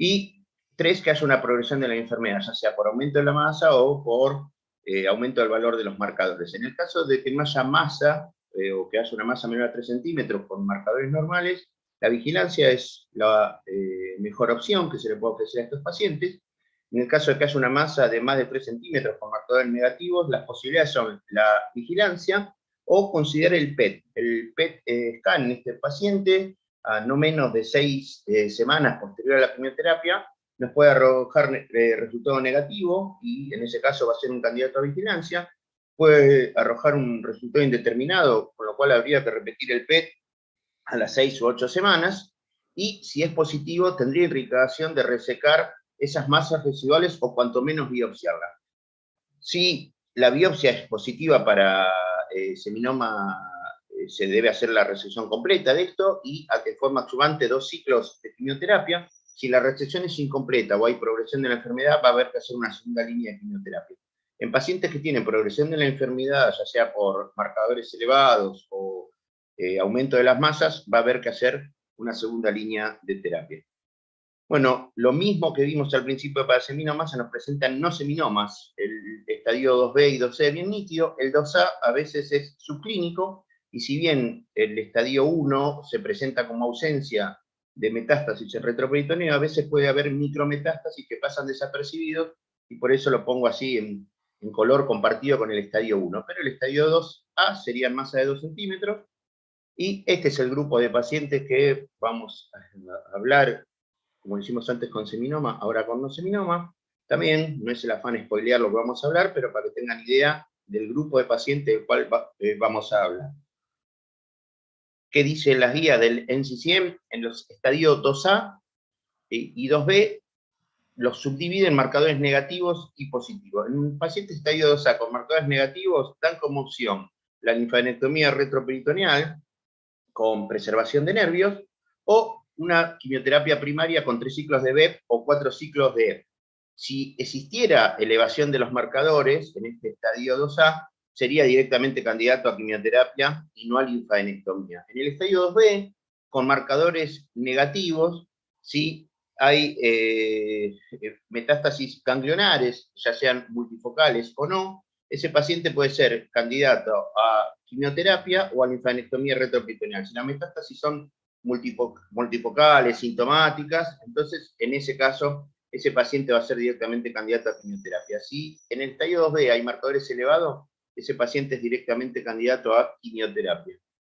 Y tres, que haya una progresión de la enfermedad, ya sea por aumento de la masa o por Eh, aumento del valor de los marcadores. En el caso de que no haya masa, eh, o que haya una masa menor a tres centímetros con marcadores normales, la vigilancia es la eh, mejor opción que se le puede ofrecer a estos pacientes. En el caso de que haya una masa de más de tres centímetros con marcadores negativos, las posibilidades son la vigilancia o considerar el P E T. El P E T eh, scan en este paciente, a no menos de seis eh, semanas posterior a la quimioterapia, nos puede arrojar eh, resultado negativo, y en ese caso va a ser un candidato a vigilancia. Puede arrojar un resultado indeterminado, con lo cual habría que repetir el P E T a las seis u ocho semanas, y si es positivo tendría indicación de resecar esas masas residuales o cuanto menos biopsiarlas. Si la biopsia es positiva para eh, seminoma, eh, se debe hacer la resección completa de esto, y a que forma adyuvante dos ciclos de quimioterapia. Si la resección es incompleta o hay progresión de la enfermedad, va a haber que hacer una segunda línea de quimioterapia. En pacientes que tienen progresión de la enfermedad, ya sea por marcadores elevados o eh, aumento de las masas, va a haber que hacer una segunda línea de terapia. Bueno, lo mismo que vimos al principio para seminomas, se nos presentan no seminomas, el estadio dos B y dos C bien nítido, el dos A a veces es subclínico, y si bien el estadio uno se presenta como ausencia de metástasis en retroperitoneo, a veces puede haber micrometástasis que pasan desapercibidos, y por eso lo pongo así en, en color compartido con el estadio uno. Pero el estadio dos A serían masa de dos centímetros, y este es el grupo de pacientes que vamos a hablar, como hicimos antes con seminoma, ahora con no seminoma. También no es el afán spoilear lo que vamos a hablar, pero para que tengan idea del grupo de pacientes del cual va, eh, vamos a hablar. ¿Qué dice las guías del N C C M? En los estadios dos A y dos B los subdividen en marcadores negativos y positivos. En un paciente estadio dos A con marcadores negativos dan como opción la linfadenectomía retroperitoneal con preservación de nervios, o una quimioterapia primaria con tres ciclos de B E P o cuatro ciclos de E P. Si existiera elevación de los marcadores en este estadio dos A, sería directamente candidato a quimioterapia y no a linfadenectomía. En el estadio dos B, con marcadores negativos, si hay eh, metástasis ganglionares, ya sean multifocales o no, ese paciente puede ser candidato a quimioterapia o a linfadenectomía retroperitoneal. Si las metástasis son multifocales, sintomáticas, entonces en ese caso ese paciente va a ser directamente candidato a quimioterapia. Si en el estadio dos B hay marcadores elevados, ese paciente es directamente candidato a quimioterapia.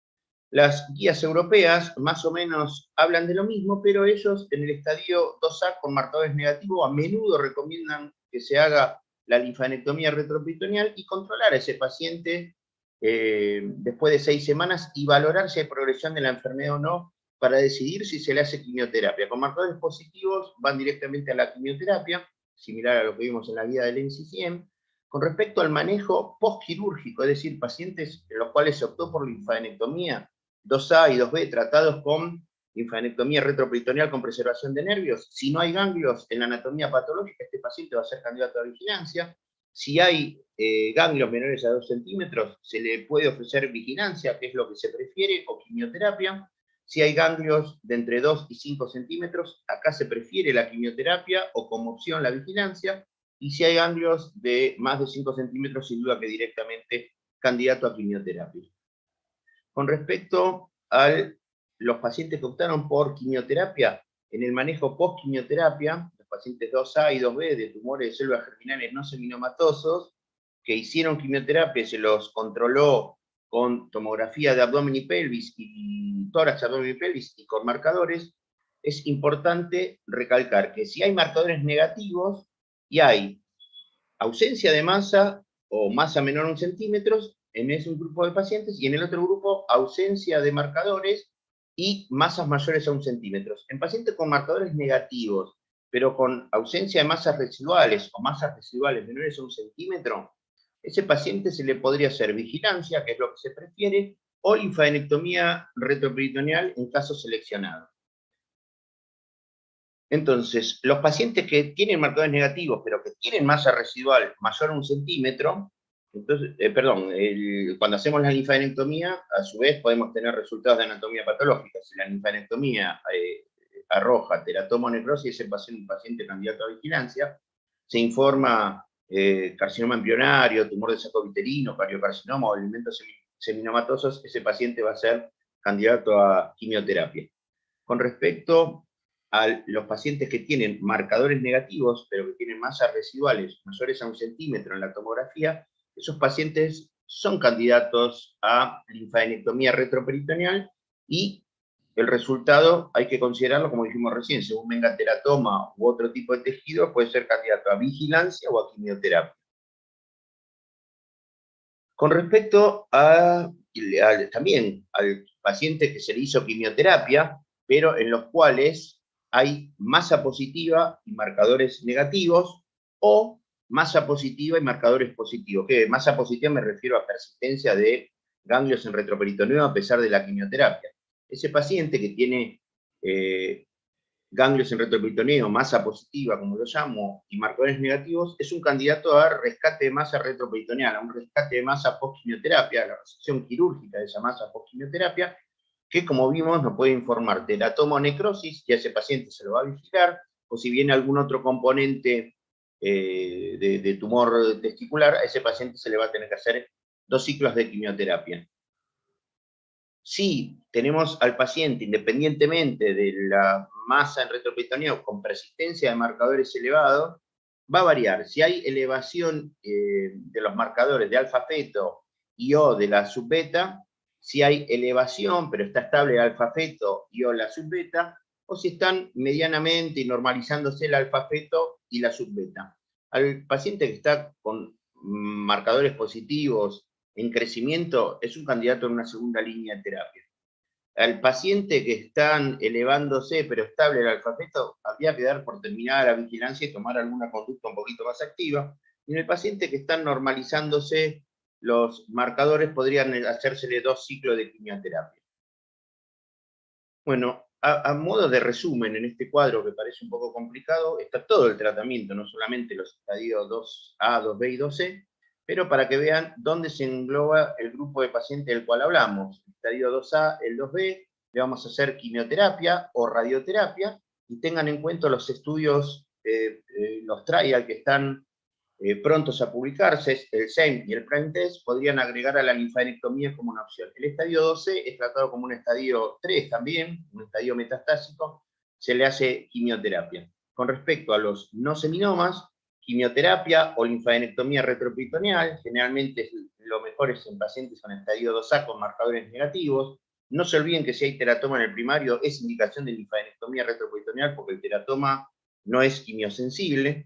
Las guías europeas más o menos hablan de lo mismo, pero ellos en el estadio dos A con marcadores negativos a menudo recomiendan que se haga la linfadenectomía retroperitoneal y controlar a ese paciente eh, después de seis semanas y valorar si hay progresión de la enfermedad o no para decidir si se le hace quimioterapia. Con marcadores positivos van directamente a la quimioterapia, similar a lo que vimos en la guía del N C C M. Con respecto al manejo postquirúrgico, es decir, pacientes en los cuales se optó por linfadenectomía dos A y dos B tratados con linfadenectomía retroperitoneal con preservación de nervios, si no hay ganglios en la anatomía patológica, este paciente va a ser candidato a vigilancia. Si hay eh, ganglios menores a dos centímetros, se le puede ofrecer vigilancia, que es lo que se prefiere, o quimioterapia. Si hay ganglios de entre dos y cinco centímetros, acá se prefiere la quimioterapia o como opción la vigilancia. Y si hay ganglios de más de cinco centímetros, sin duda que directamente candidato a quimioterapia. Con respecto a los pacientes que optaron por quimioterapia, en el manejo post-quimioterapia, los pacientes dos A y dos B de tumores de células germinales no seminomatosos, que hicieron quimioterapia, se los controló con tomografía de abdomen y pelvis, y tórax, abdomen y pelvis, y con marcadores, es importante recalcar que si hay marcadores negativos y hay ausencia de masa o masa menor a un centímetro, en ese grupo de pacientes, y en el otro grupo ausencia de marcadores y masas mayores a un centímetro. En pacientes con marcadores negativos, pero con ausencia de masas residuales o masas residuales menores a un centímetro, ese paciente se le podría hacer vigilancia, que es lo que se prefiere, o linfadenectomía retroperitoneal en casos seleccionados. Entonces, los pacientes que tienen marcadores negativos, pero que tienen masa residual mayor a un centímetro, entonces, eh, perdón, el, cuando hacemos la linfadenectomía, a su vez podemos tener resultados de anatomía patológica. Si la linfadenectomía eh, arroja teratoma o necrosis, ese paciente, paciente candidato a vigilancia, se informa eh, carcinoma embrionario, tumor de saco uterino, cariocarcinoma o elementos seminomatosos, ese paciente va a ser candidato a quimioterapia. Con respecto a los pacientes que tienen marcadores negativos, pero que tienen masas residuales mayores a un centímetro en la tomografía, esos pacientes son candidatos a linfadenectomía retroperitoneal y el resultado hay que considerarlo, como dijimos recién, según venga teratoma u otro tipo de tejido, puede ser candidato a vigilancia o a quimioterapia. Con respecto a, a también al paciente que se le hizo quimioterapia, pero en los cuales hay masa positiva y marcadores negativos, o masa positiva y marcadores positivos. ¿Qué? Masa positiva me refiero a persistencia de ganglios en retroperitoneo a pesar de la quimioterapia. Ese paciente que tiene eh, ganglios en retroperitoneo, masa positiva, como lo llamo, y marcadores negativos, es un candidato a rescate de masa retroperitoneal, a un rescate de masa post-quimioterapia, a la resección quirúrgica de esa masa post-quimioterapia, que como vimos nos puede informar teratoma o necrosis, y a ese paciente se lo va a vigilar, o si viene algún otro componente eh, de, de tumor testicular, a ese paciente se le va a tener que hacer dos ciclos de quimioterapia. Si tenemos al paciente, independientemente de la masa en retroperitoneo con persistencia de marcadores elevados, va a variar. Si hay elevación eh, de los marcadores de alfa feto y o de la subbeta, si hay elevación, pero está estable el alfa feto y o la subbeta, o si están medianamente y normalizándose el alfa feto y la subbeta. Al paciente que está con marcadores positivos en crecimiento, es un candidato en una segunda línea de terapia. Al paciente que están elevándose, pero estable el alfa feto, habría que dar por terminada la vigilancia y tomar alguna conducta un poquito más activa. Y en el paciente que están normalizándose los marcadores, podrían hacérsele dos ciclos de quimioterapia. Bueno, a, a modo de resumen, en este cuadro que parece un poco complicado, está todo el tratamiento, no solamente los estadios dos A, dos B y dos C, pero para que vean dónde se engloba el grupo de pacientes del cual hablamos. El estadio dos A, el dos B, le vamos a hacer quimioterapia o radioterapia, y tengan en cuenta los estudios, eh, eh, los trial que están eh, prontos a publicarse, el S E M y el Prime Test, podrían agregar a la linfadenectomía como una opción. El estadio dos C es tratado como un estadio tres también, un estadio metastásico, se le hace quimioterapia. Con respecto a los no seminomas, quimioterapia o linfadenectomía retroperitoneal, generalmente lo mejor es en pacientes con estadio dos A con marcadores negativos. No se olviden que si hay teratoma en el primario, es indicación de linfadenectomía retroperitoneal porque el teratoma no es quimiosensible.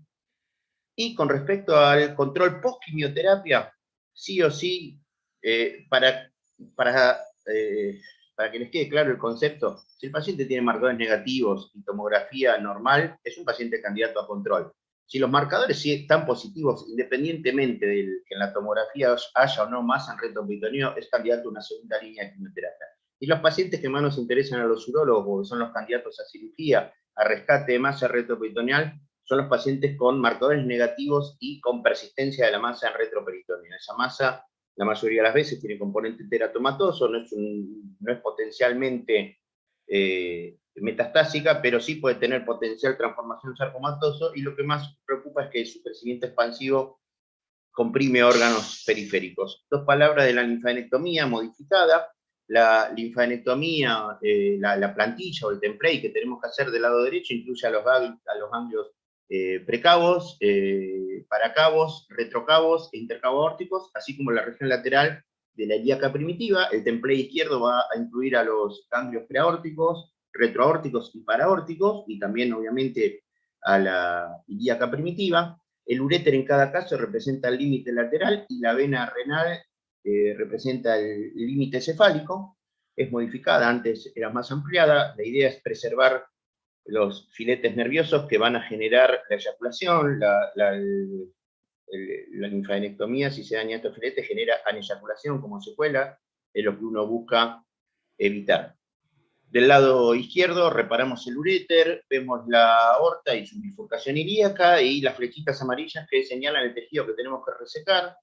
Y con respecto al control post-quimioterapia, sí o sí, eh, para, para, eh, para que les quede claro el concepto, si el paciente tiene marcadores negativos y tomografía normal, es un paciente candidato a control. Si los marcadores sí están positivos, independientemente de que en la tomografía haya o no masa en retroperitoneo, es candidato a una segunda línea de quimioterapia. Y los pacientes que más nos interesan a los urólogos, porque son los candidatos a cirugía, a rescate de masa retroperitoneal, son los pacientes con marcadores negativos y con persistencia de la masa en retroperitoneo. Esa masa, la mayoría de las veces, tiene componente teratoma-toso, no es, un, no es potencialmente eh, metastásica, pero sí puede tener potencial transformación sarcomatoso, y lo que más preocupa es que su crecimiento expansivo comprime órganos periféricos. Dos palabras de la linfadenectomía modificada. La linfadenectomía, eh, la, la plantilla o el template que tenemos que hacer del lado derecho incluye a los, a los ganglios eh, precavos, eh, paracavos, retrocavos e intercavoaórticos, así como la región lateral de la ilíaca primitiva. El template izquierdo va a incluir a los ganglios preaórticos, retroaórticos y paraórticos, y también obviamente a la ilíaca primitiva. El uréter en cada caso representa el límite lateral y la vena renal eh, representa el límite cefálico. Es modificada, antes era más ampliada. La idea es preservar los filetes nerviosos que van a generar la eyaculación. La, la, el, el, la linfadenectomía, si se daña estos filetes, genera aneyaculación como secuela, es lo que uno busca evitar. Del lado izquierdo reparamos el uréter, vemos la aorta y su bifurcación ilíaca y las flechitas amarillas que señalan el tejido que tenemos que resecar.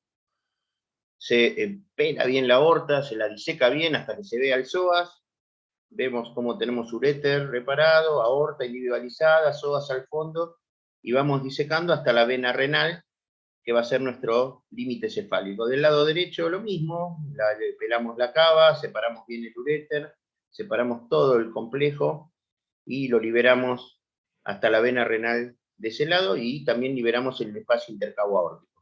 Se pela bien la aorta, se la diseca bien hasta que se vea el psoas. Vemos cómo tenemos uréter reparado, aorta individualizada, psoas al fondo, y vamos disecando hasta la vena renal, que va a ser nuestro límite cefálico. Del lado derecho lo mismo, la, pelamos la cava, separamos bien el uréter, separamos todo el complejo y lo liberamos hasta la vena renal de ese lado, y también liberamos el espacio intercavoaórtico.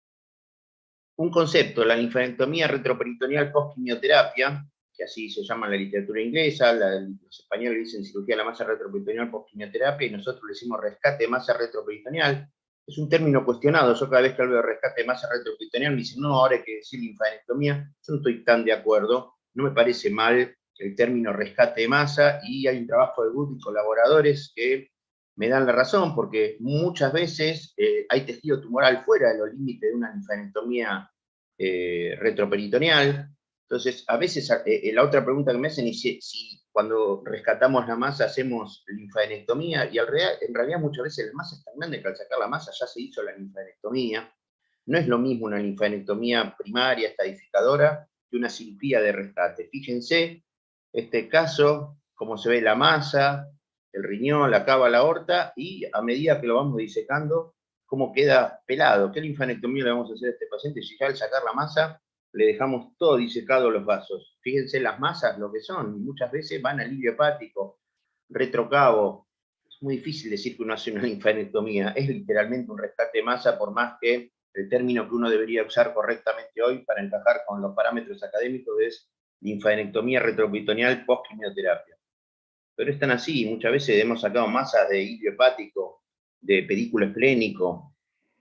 Un concepto, la linfadenectomía retroperitoneal post-quimioterapia, que así se llama en la literatura inglesa, la, los españoles dicen cirugía de la masa retroperitoneal post-quimioterapia, y nosotros le decimos rescate de masa retroperitoneal. Es un término cuestionado. Yo cada vez que hablo de rescate de masa retroperitoneal me dicen, no, ahora hay que decir linfadenectomía. Yo no estoy tan de acuerdo, no me parece mal el término rescate de masa, y hay un trabajo de Wood y colaboradores que me dan la razón, porque muchas veces eh, hay tejido tumoral fuera de los límites de una linfadenectomía eh, retroperitoneal. Entonces, a veces, eh, la otra pregunta que me hacen es si, si cuando rescatamos la masa hacemos linfadenectomía, y al real, en realidad muchas veces la masa es tan grande que al sacar la masa ya se hizo la linfadenectomía. No es lo mismo una linfadenectomía primaria, estadificadora, que una cirugía de rescate. Fíjense, este caso, cómo se ve la masa, el riñón, la cava, la aorta, y a medida que lo vamos disecando, cómo queda pelado. ¿Qué linfadenectomía le vamos a hacer a este paciente si ya al sacar la masa le dejamos todo disecado los vasos? Fíjense las masas lo que son, muchas veces van al alivio hepático, retrocavo. Es muy difícil decir que uno hace una linfadenectomía, es literalmente un rescate de masa, por más que el término que uno debería usar correctamente hoy para encajar con los parámetros académicos es linfadenectomía retroperitoneal post-quimioterapia. Pero están así, muchas veces hemos sacado masas de ilio hepático, de pedículo esplénico.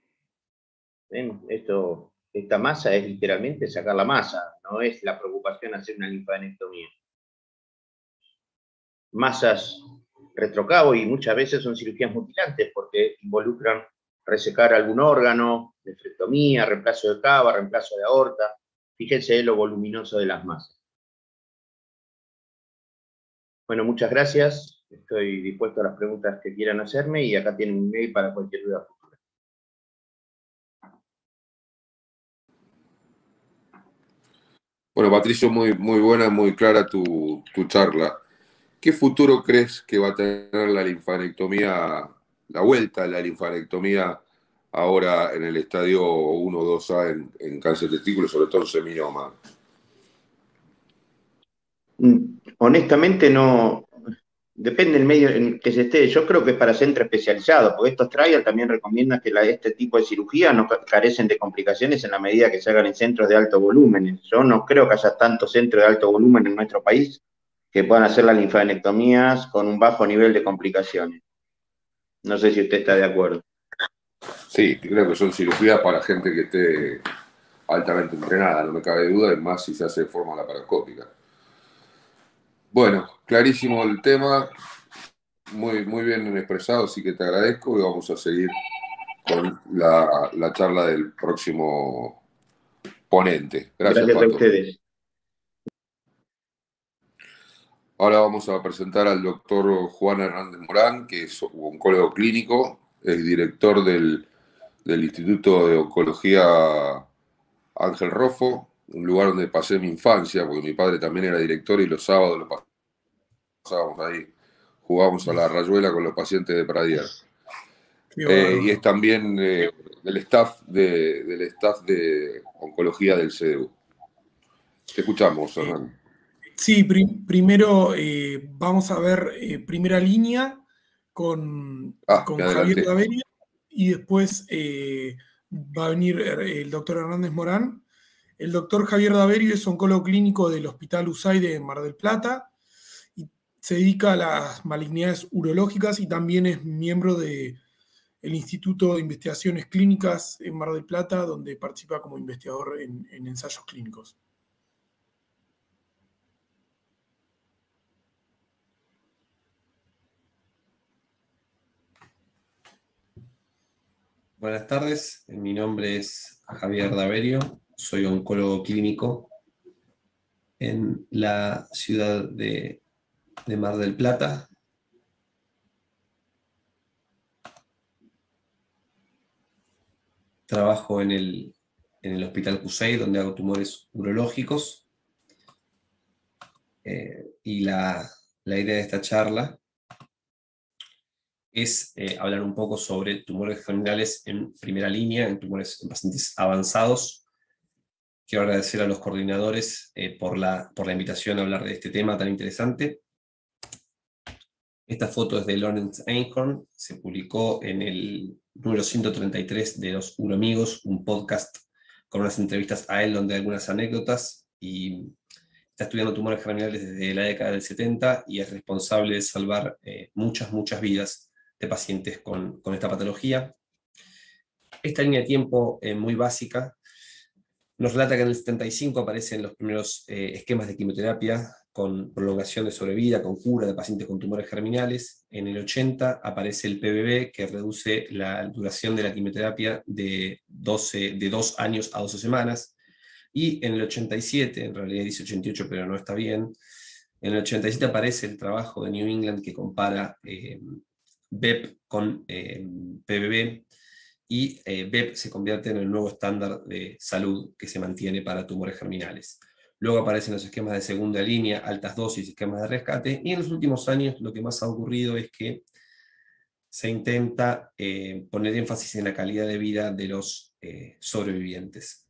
¿Ven? Esto, esta masa es literalmente sacar la masa, no es la preocupación hacer una linfadenectomía. Masas retrocavo, y muchas veces son cirugías mutilantes porque involucran resecar algún órgano, nefrectomía, reemplazo de cava, reemplazo de aorta. Fíjense lo voluminoso de las masas. Bueno, muchas gracias. Estoy dispuesto a las preguntas que quieran hacerme, y acá tienen mi mail para cualquier duda futura. Bueno, Patricio, muy, muy buena, muy clara tu, tu charla. ¿Qué futuro crees que va a tener la linfadenectomía, la vuelta a la linfadenectomía ahora en el estadio uno o dos A en, en cáncer de testículo, sobre todo en seminoma. Honestamente no, depende del medio en el que se esté. Yo creo que es para centro especializado, porque estos trials también recomiendan que la, este tipo de cirugía no carecen de complicaciones en la medida que se hagan en centros de alto volumen. Yo no creo que haya tantos centros de alto volumen en nuestro país que puedan hacer las linfadenectomías con un bajo nivel de complicaciones. No sé si usted está de acuerdo. Sí, creo que son cirugías para gente que esté altamente entrenada, no me cabe duda, es más si se hace de forma laparoscópica. Bueno, clarísimo el tema, muy, muy bien expresado, así que te agradezco y vamos a seguir con la, la charla del próximo ponente. Gracias, Gracias Pato. a ustedes. Ahora vamos a presentar al doctor Juan Hernández Morán, que es oncólogo clínico, es director del, del Instituto de Oncología Ángel Roffo, un lugar donde pasé mi infancia, porque mi padre también era director y los sábados lo pasábamos ahí, jugábamos a la rayuela con los pacientes de Pradier. Eh, y es también eh, del, staff de, del staff de oncología del C D U. Te escuchamos, Hernán. Sí, prim primero eh, vamos a ver eh, primera línea con, ah, con Javier Daverio y después eh, va a venir el doctor Hernández Morán. El doctor Javier Daverio es oncólogo clínico del Hospital U S A I de Mar del Plata y se dedica a las malignidades urológicas y también es miembro del Instituto de Investigaciones Clínicas en Mar del Plata, donde participa como investigador en, en ensayos clínicos. Buenas tardes, mi nombre es Javier Daverio, soy oncólogo clínico en la ciudad de, de Mar del Plata. Trabajo en el, en el Hospital U S A I, donde hago tumores urológicos. Eh, y la, la idea de esta charla es eh, hablar un poco sobre tumores germinales en primera línea, en tumores en pacientes avanzados. Quiero agradecer a los coordinadores eh, por, la, por la invitación a hablar de este tema tan interesante. Esta foto es de Lawrence Einhorn, se publicó en el número ciento treinta y tres de Los Uromigos, un podcast con unas entrevistas a él donde hay algunas anécdotas, y está estudiando tumores germinales desde la década del setenta y es responsable de salvar eh, muchas, muchas vidas de pacientes con, con esta patología. Esta línea de tiempo eh, muy básica nos relata que en el setenta y cinco aparecen los primeros eh, esquemas de quimioterapia con prolongación de sobrevida, con cura de pacientes con tumores germinales. En el ochenta aparece el P B B, que reduce la duración de la quimioterapia de, doce, de dos años a doce semanas. Y en el ochenta y siete, en realidad dice ochenta y ocho, pero no está bien, en el ochenta y siete aparece el trabajo de New England que compara eh, B E P con eh, P B B, y eh, B E P se convierte en el nuevo estándar de salud que se mantiene para tumores germinales. Luego aparecen los esquemas de segunda línea, altas dosis, esquemas de rescate, y en los últimos años lo que más ha ocurrido es que se intenta eh, poner énfasis en la calidad de vida de los eh, sobrevivientes.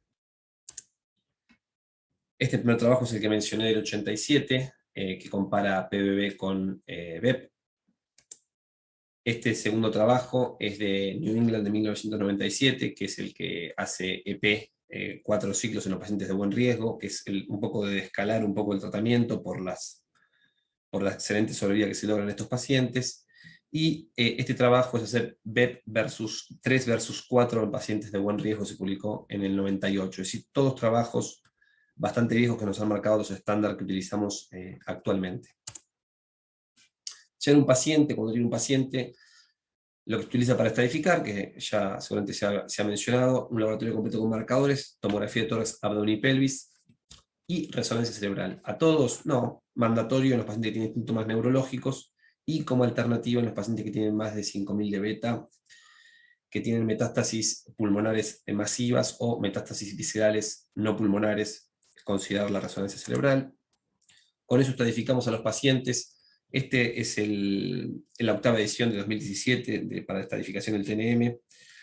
Este primer trabajo es el que mencioné del ochenta y siete, eh, que compara P B B con eh, B E P. Este segundo trabajo es de New England de mil novecientos noventa y siete, que es el que hace E P, eh, cuatro ciclos en los pacientes de buen riesgo, que es el, un poco de escalar un poco el tratamiento por, las, por la excelente sobrevida que se logra en estos pacientes. Y eh, este trabajo es hacer B E P versus tres versus cuatro en pacientes de buen riesgo, se publicó en el noventa y ocho. Es decir, todos trabajos bastante viejos que nos han marcado los estándares que utilizamos eh, actualmente. Ya en un paciente, cuando tiene un paciente, lo que se utiliza para estratificar, que ya seguramente se ha, se ha mencionado, un laboratorio completo con marcadores, tomografía de tórax, abdomen y pelvis, y resonancia cerebral. A todos, no, mandatorio en los pacientes que tienen síntomas neurológicos, y como alternativa en los pacientes que tienen más de cinco mil de beta, que tienen metástasis pulmonares masivas o metástasis viscerales no pulmonares, considerar la resonancia cerebral. Con eso estratificamos a los pacientes. Este es el, la octava edición de dos mil diecisiete de, para la estratificación del T N M.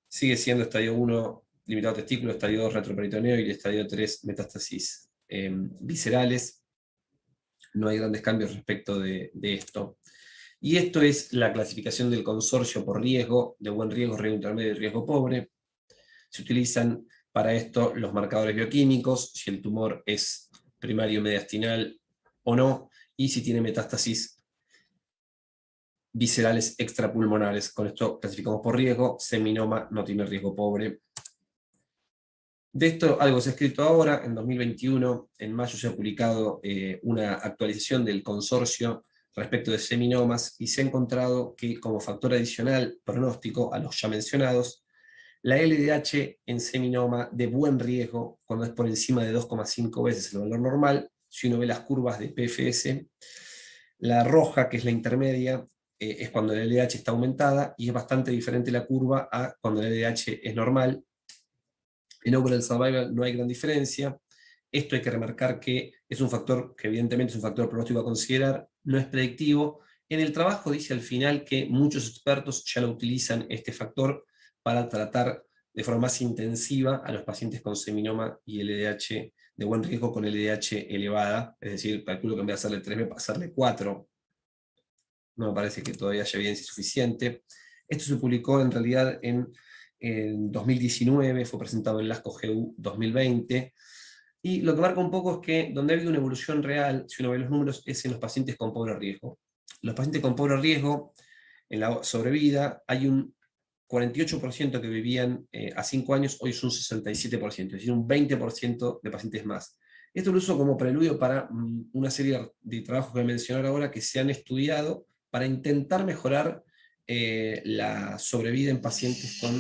sigue siendo estadio uno limitado a testículo, estadio dos retroperitoneo y el estadio tres metástasis eh, viscerales. No hay grandes cambios respecto de, de esto. Y esto es la clasificación del consorcio por riesgo, de buen riesgo, riesgo intermedio y riesgo pobre. Se utilizan para esto los marcadores bioquímicos, si el tumor es primario mediastinal o no, y si tiene metástasis viscerales extrapulmonares. Con esto clasificamos por riesgo. Seminoma no tiene riesgo pobre. De esto algo se ha escrito ahora, en dos mil veintiuno, en mayo se ha publicado eh, una actualización del consorcio respecto de seminomas, y se ha encontrado que como factor adicional pronóstico a los ya mencionados, la L D H en seminoma de buen riesgo, cuando es por encima de dos coma cinco veces el valor normal, si uno ve las curvas de P F S, la roja, que es la intermedia, eh, es cuando la L D H está aumentada, y es bastante diferente la curva a cuando la L D H es normal. En overall survival no hay gran diferencia. Esto hay que remarcar que es un factor que evidentemente es un factor pronóstico a considerar, no es predictivo. En el trabajo dice al final que muchos expertos ya lo utilizan este factor para tratar de forma más intensiva a los pacientes con seminoma y L D H de buen riesgo con L D H elevada, es decir, calculo que en vez de hacerle tres, voy a pasarle cuatro. No me parece que todavía haya evidencia suficiente. Esto se publicó en realidad en, en dos mil diecinueve, fue presentado en LASCO G U dos mil veinte, y lo que marca un poco es que donde ha habido una evolución real, si uno ve los números, es en los pacientes con pobre riesgo. Los pacientes con pobre riesgo, en la sobrevida, hay un cuarenta y ocho por ciento que vivían eh, a cinco años, hoy es un sesenta y siete por ciento, es decir, un veinte por ciento de pacientes más. Esto lo uso como preludio para mm, una serie de trabajos que voy a mencionar ahora que se han estudiado para intentar mejorar eh, la sobrevida en pacientes con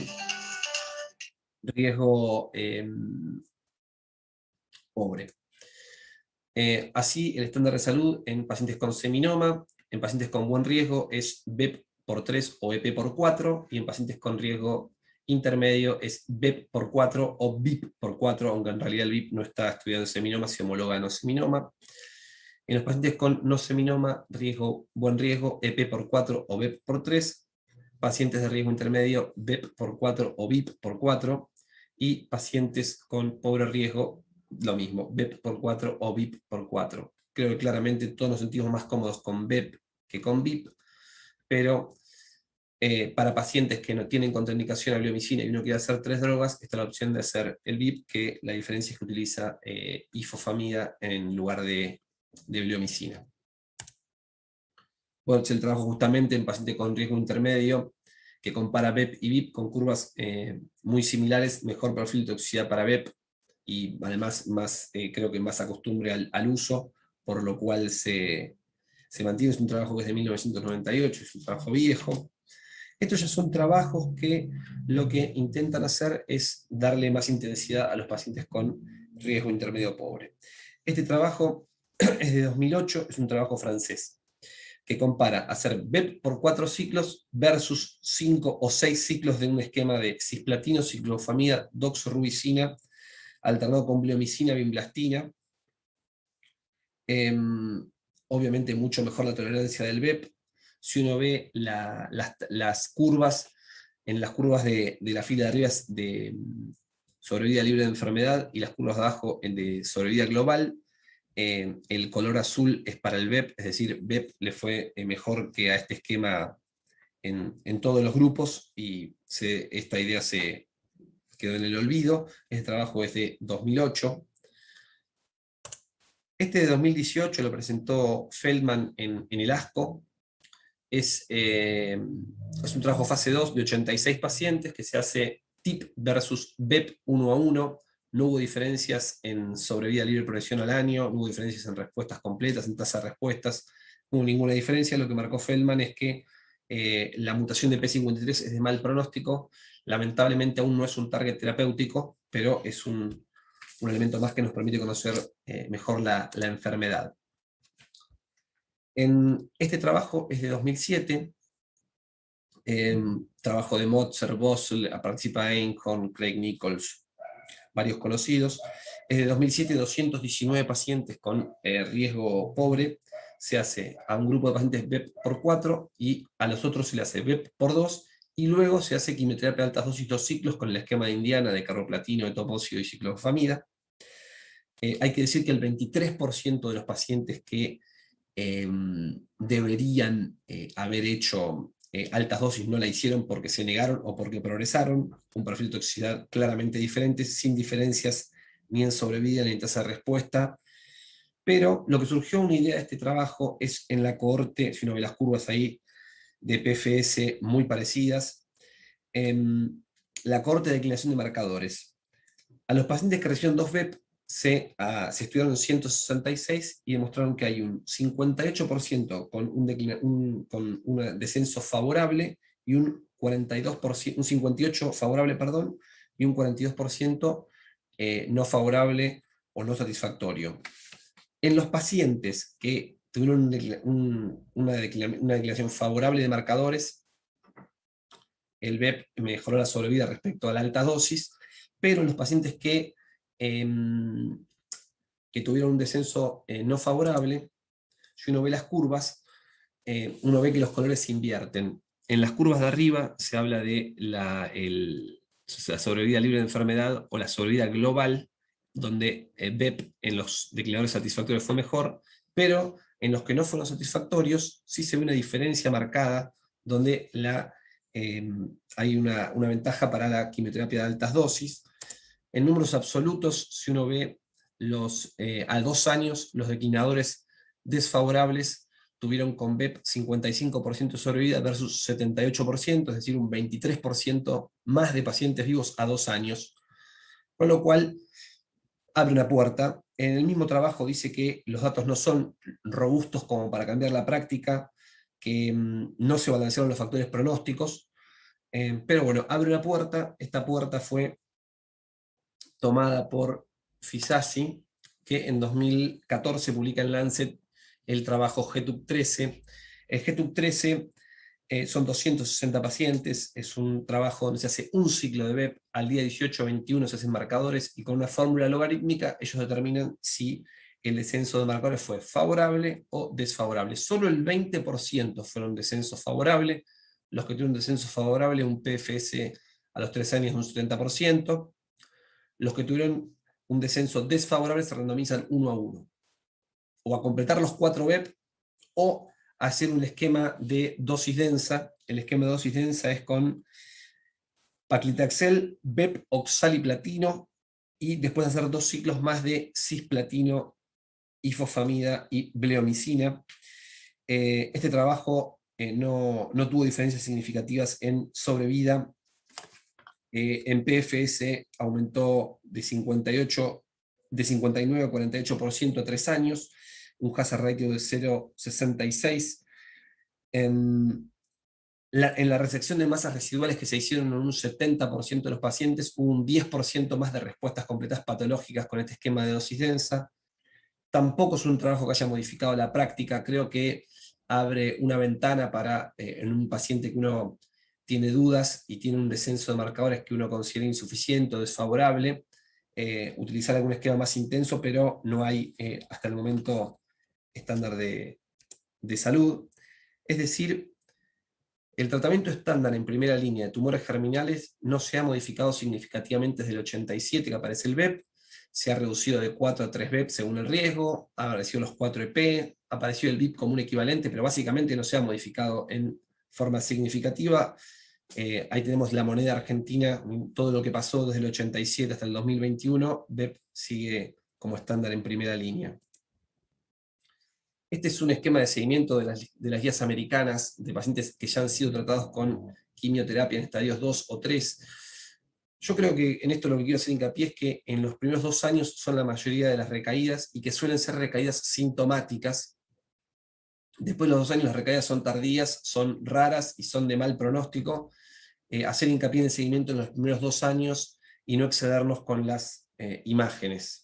riesgo eh, pobre. Eh, así, el estándar de salud en pacientes con seminoma, en pacientes con buen riesgo es B E P por tres o E P por cuatro, y en pacientes con riesgo intermedio es B E P por cuatro o B I P por cuatro, aunque en realidad el B I P no está estudiado en seminoma, se homologa a no seminoma. En los pacientes con no seminoma, riesgo, buen riesgo, E P por cuatro o B E P por tres, pacientes de riesgo intermedio, B E P por cuatro o B I P por cuatro, y pacientes con pobre riesgo, lo mismo, B E P por cuatro o B I P por cuatro. Creo que claramente todos nos sentimos más cómodos con B E P que con B I P, pero eh, para pacientes que no tienen contraindicación a bleomicina y uno quiere hacer tres drogas, está la opción de hacer el B I P, que la diferencia es que utiliza eh, ifosfamida en lugar de, de bleomicina. Bueno, es el trabajo justamente en pacientes con riesgo intermedio, que compara B E P y B I P con curvas eh, muy similares, mejor perfil de toxicidad para B E P, y además más, eh, creo que más acostumbre al, al uso, por lo cual se, se mantiene. Es un trabajo que es de mil novecientos noventa y ocho, es un trabajo viejo. Estos ya son trabajos que lo que intentan hacer es darle más intensidad a los pacientes con riesgo intermedio pobre. Este trabajo es de dos mil ocho, es un trabajo francés, que compara hacer B E P por cuatro ciclos versus cinco o seis ciclos de un esquema de cisplatino, ciclofamida, doxorubicina, alternado con bleomicina, bimblastina. Eh, obviamente mucho mejor la tolerancia del B E P. Si uno ve la, las, las curvas, en las curvas de, de la fila de arriba es de sobrevida libre de enfermedad, y las curvas de abajo de sobrevida global, eh, el color azul es para el B E P, es decir, B E P le fue mejor que a este esquema en, en todos los grupos, y se, esta idea se quedó en el olvido. Este trabajo es de dos mil ocho. Este de dos mil dieciocho lo presentó Feldman en, en el ASCO. Es, eh, es un trabajo fase dos de ochenta y seis pacientes que se hace T I P versus B E P uno a uno. No hubo diferencias en sobrevida libre de progresión al año, no hubo diferencias en respuestas completas, en tasa de respuestas, no hubo ninguna diferencia. Lo que marcó Feldman es que eh, la mutación de P cincuenta y tres es de mal pronóstico. Lamentablemente aún no es un target terapéutico, pero es un, un elemento más que nos permite conocer eh, mejor la, la enfermedad. En este trabajo es de dos mil siete, eh, trabajo de Motzer, Bossel, participa Einhorn, Craig Nichols, varios conocidos. Es de dos mil siete, doscientos diecinueve pacientes con eh, riesgo pobre. Se hace a un grupo de pacientes B E P por cuatro y a los otros se le hace B E P por dos y luego se hace quimioterapia de altas dosis dos ciclos con el esquema de Indiana de carboplatino, etoposio y ciclofosfamida. Eh, hay que decir que el veintitrés por ciento de los pacientes que eh, deberían eh, haber hecho eh, altas dosis no la hicieron porque se negaron o porque progresaron, un perfil de toxicidad claramente diferente, sin diferencias ni en sobrevida ni en tasa de respuesta. Pero lo que surgió una idea de este trabajo es en la cohorte, si uno ve las curvas ahí, de P F S muy parecidas, en la cohorte de declinación de marcadores. A los pacientes que recibieron dos B E P se, uh, se estudiaron ciento sesenta y seis y demostraron que hay un cincuenta y ocho por ciento con un, declina, un, con un descenso favorable y un, cuarenta y dos por ciento, un cincuenta y ocho por ciento favorable perdón, y un cuarenta y dos por ciento eh, no favorable o no satisfactorio. En los pacientes que tuvieron un, un, una, declinación, una declinación favorable de marcadores, el B E P mejoró la sobrevida respecto a la alta dosis, pero en los pacientes que, eh, que tuvieron un descenso eh, no favorable, si uno ve las curvas, eh, uno ve que los colores se invierten. En las curvas de arriba se habla de la, el, la sobrevida libre de enfermedad o la sobrevida global, donde eh, B E P en los declinadores satisfactorios fue mejor, pero en los que no fueron satisfactorios sí se ve una diferencia marcada, donde la, eh, hay una, una ventaja para la quimioterapia de altas dosis. En números absolutos, si uno ve los, eh, a dos años, los declinadores desfavorables tuvieron con B E P cincuenta y cinco por ciento de sobrevida versus setenta y ocho por ciento, es decir, un veintitrés por ciento más de pacientes vivos a dos años, con lo cual abre una puerta. En el mismo trabajo dice que los datos no son robustos como para cambiar la práctica, que mmm, no se balancearon los factores pronósticos, eh, pero bueno, abre una puerta. Esta puerta fue tomada por Fisasi, que en dos mil catorce publica en Lancet el trabajo G T U C trece. El G T U C trece eh, son doscientos sesenta pacientes, es un trabajo donde se hace un ciclo de B E P, al día dieciocho a veintiuno se hacen marcadores, y con una fórmula logarítmica ellos determinan si el descenso de marcadores fue favorable o desfavorable. Solo el veinte por ciento fueron descensos favorables, los que tuvieron un descenso favorable, un P F S a los tres años de un setenta por ciento, los que tuvieron un descenso desfavorable se randomizan uno a uno, o a completar los cuatro B E P, o hacer un esquema de dosis densa. El esquema de dosis densa es con paclitaxel, B E P, oxaliplatino, y después hacer dos ciclos más de cisplatino, ifosfamida y bleomicina. Eh, este trabajo eh, no, no tuvo diferencias significativas en sobrevida. Eh, en P F S aumentó de, cincuenta y ocho, de cincuenta y nueve a cuarenta y ocho por ciento a tres años, un hazard ratio de cero punto sesenta y seis. En la, en la resección de masas residuales que se hicieron en un setenta por ciento de los pacientes, hubo un diez por ciento más de respuestas completas patológicas con este esquema de dosis densa. Tampoco es un trabajo que haya modificado la práctica, creo que abre una ventana para, eh, en un paciente que uno tiene dudas y tiene un descenso de marcadores que uno considera insuficiente o desfavorable, eh, utilizar algún esquema más intenso, pero no hay eh, hasta el momento estándar de, de salud. Es decir, el tratamiento estándar en primera línea de tumores germinales no se ha modificado significativamente desde el ochenta y siete que aparece el B E P, se ha reducido de cuatro a tres B E P según el riesgo, ha aparecido los cuatro E P, ha aparecido el B I P como un equivalente, pero básicamente no se ha modificado en forma significativa. Eh, ahí tenemos la moneda argentina, todo lo que pasó desde el ochenta y siete hasta el dos mil veintiuno, B E P sigue como estándar en primera línea. Este es un esquema de seguimiento de las, de las guías americanas de pacientes que ya han sido tratados con quimioterapia en estadios dos o tres. Yo creo que en esto lo que quiero hacer hincapié es que en los primeros dos años son la mayoría de las recaídas y que suelen ser recaídas sintomáticas. Después de los dos años las recaídas son tardías, son raras y son de mal pronóstico. Eh, hacer hincapié en el seguimiento en los primeros dos años y no excedernos con las eh, imágenes.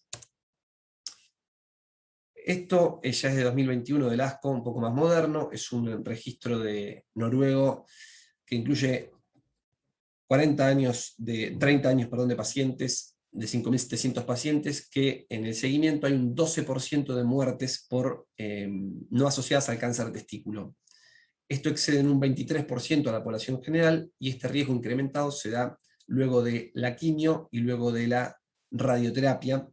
Esto ya es de dos mil veintiuno del ASCO, un poco más moderno, es un registro de noruego que incluye cuarenta años de, treinta años perdón, de pacientes, de cinco mil setecientos pacientes, que en el seguimiento hay un doce por ciento de muertes por, eh, no asociadas al cáncer de testículo. Esto excede en un veintitrés por ciento a la población general y este riesgo incrementado se da luego de la quimio y luego de la radioterapia.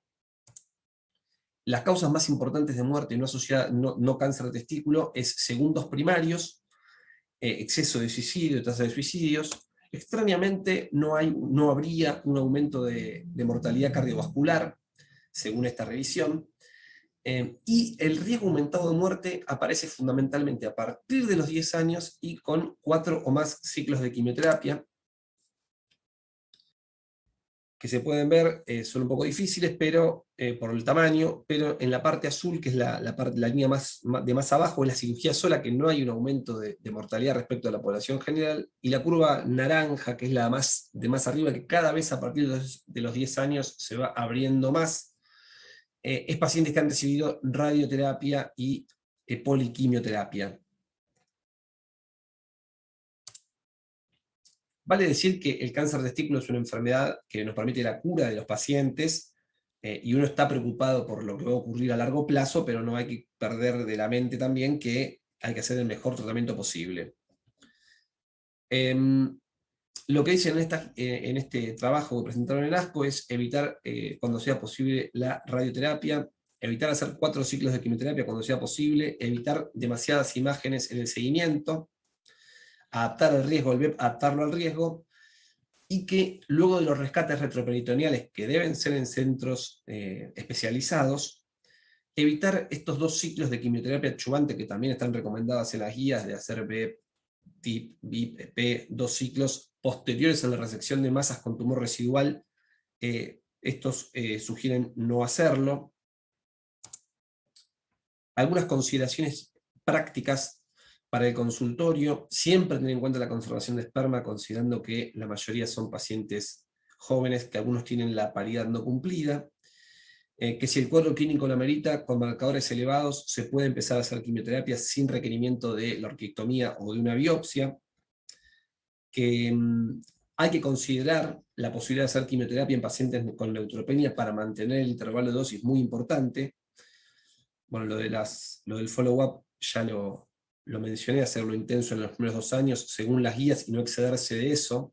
Las causas más importantes de muerte no asociada, no, no cáncer de testículo, es segundos primarios, eh, exceso de suicidio, tasa de suicidios. Extrañamente no, hay, no habría un aumento de, de mortalidad cardiovascular, según esta revisión. Eh, y el riesgo aumentado de muerte aparece fundamentalmente a partir de los diez años y con cuatro o más ciclos de quimioterapia, que se pueden ver, eh, son un poco difíciles pero eh, por el tamaño, pero en la parte azul, que es la, la, parte, la línea más, de más abajo, es la cirugía sola, que no hay un aumento de, de mortalidad respecto a la población general, y la curva naranja, que es la más, de más arriba, que cada vez a partir de los, de los diez años se va abriendo más, eh, es pacientes que han recibido radioterapia y eh, poliquimioterapia. Vale decir que el cáncer de testículo es una enfermedad que nos permite la cura de los pacientes, eh, y uno está preocupado por lo que va a ocurrir a largo plazo, pero no hay que perder de la mente también que hay que hacer el mejor tratamiento posible. Eh, lo que dicen en, esta, eh, en este trabajo que presentaron en ASCO es evitar, eh, cuando sea posible, la radioterapia, evitar hacer cuatro ciclos de quimioterapia cuando sea posible, evitar demasiadas imágenes en el seguimiento, adaptar el riesgo, el B E P, adaptarlo al riesgo, y que luego de los rescates retroperitoneales, que deben ser en centros eh, especializados, evitar estos dos ciclos de quimioterapia adyuvante que también están recomendadas en las guías de hacer B E P, T I P, V I P, E P, dos ciclos posteriores a la resección de masas con tumor residual. Eh, estos eh, sugieren no hacerlo. Algunas consideraciones prácticas para el consultorio: siempre tener en cuenta la conservación de esperma, considerando que la mayoría son pacientes jóvenes, que algunos tienen la paridad no cumplida, eh, que si el cuadro clínico lo amerita, con marcadores elevados, se puede empezar a hacer quimioterapia sin requerimiento de la orquiectomía o de una biopsia, que mmm, hay que considerar la posibilidad de hacer quimioterapia en pacientes con neutropenia para mantener el intervalo de dosis, muy importante. Bueno, lo, de las, lo del follow-up ya lo... Lo mencioné, hacerlo intenso en los primeros dos años, según las guías, y no excederse de eso.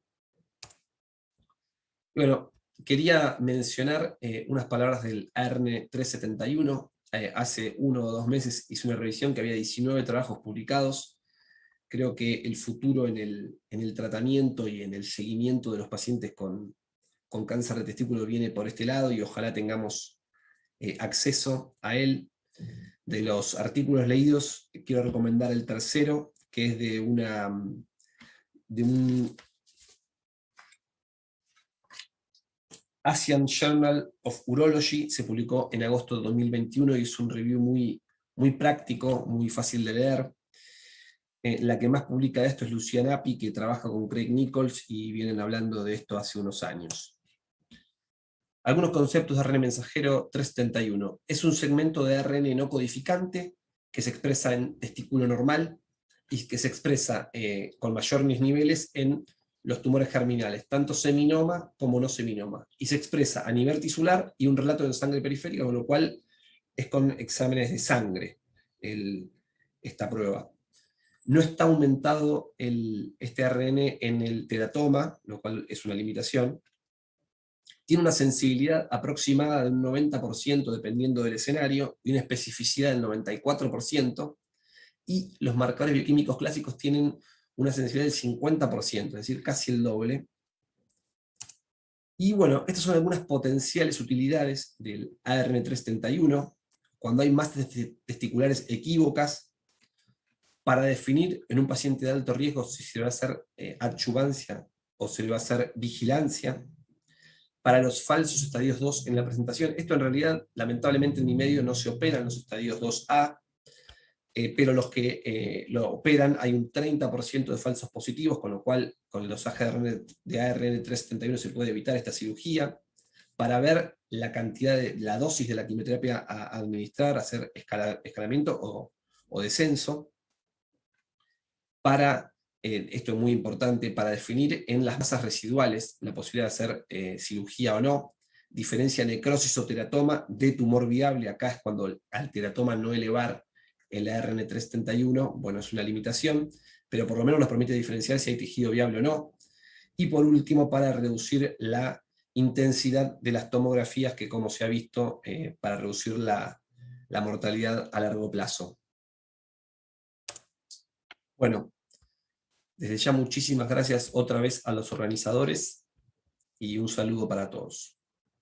Bueno, quería mencionar eh, unas palabras del A R N tres setenta y uno. Eh, hace uno o dos meses hice una revisión que había diecinueve trabajos publicados. Creo que el futuro en el, en el tratamiento y en el seguimiento de los pacientes con, con cáncer de testículo viene por este lado, y ojalá tengamos eh, acceso a él. De los artículos leídos, quiero recomendar el tercero, que es de, una, de un Asian Journal of Urology, se publicó en agosto de dos mil veintiuno y es un review muy, muy práctico, muy fácil de leer. Eh, la que más publica esto es Luciana Api, que trabaja con Craig Nichols y vienen hablando de esto hace unos años. Algunos conceptos de A R N mensajero tres setenta y uno. Es un segmento de A R N no codificante que se expresa en testículo normal y que se expresa eh, con mayores niveles en los tumores germinales, tanto seminoma como no seminoma. Y se expresa a nivel tisular y un relato de sangre periférica, con lo cual es con exámenes de sangre el, esta prueba. No está aumentado el, este A R N en el teratoma, lo cual es una limitación. Tiene una sensibilidad aproximada del noventa por ciento dependiendo del escenario, y una especificidad del noventa y cuatro por ciento, y los marcadores bioquímicos clásicos tienen una sensibilidad del cincuenta por ciento, es decir, casi el doble. Y bueno, estas son algunas potenciales utilidades del A R N tres setenta y uno, cuando hay masas testiculares equívocas, para definir en un paciente de alto riesgo si se le va a hacer eh, adyuvancia o se le va a hacer vigilancia. Para los falsos estadios dos en la presentación, esto en realidad, lamentablemente en mi medio no se operan los estadios dos A, eh, pero los que eh, lo operan hay un treinta por ciento de falsos positivos, con lo cual con el dosaje de A R N tres setenta y uno se puede evitar esta cirugía, para ver la cantidad de la dosis de la quimioterapia a administrar, hacer escala, escalamiento o, o descenso, para... Eh, esto es muy importante para definir en las masas residuales la posibilidad de hacer eh, cirugía o no, diferencia necrosis o teratoma de tumor viable. Acá es cuando al teratoma no elevar el A R N trescientos setenta y uno, bueno, es una limitación, pero por lo menos nos permite diferenciar si hay tejido viable o no. Y por último, para reducir la intensidad de las tomografías, que como se ha visto, eh, para reducir la, la mortalidad a largo plazo. Bueno, desde ya muchísimas gracias otra vez a los organizadores y un saludo para todos.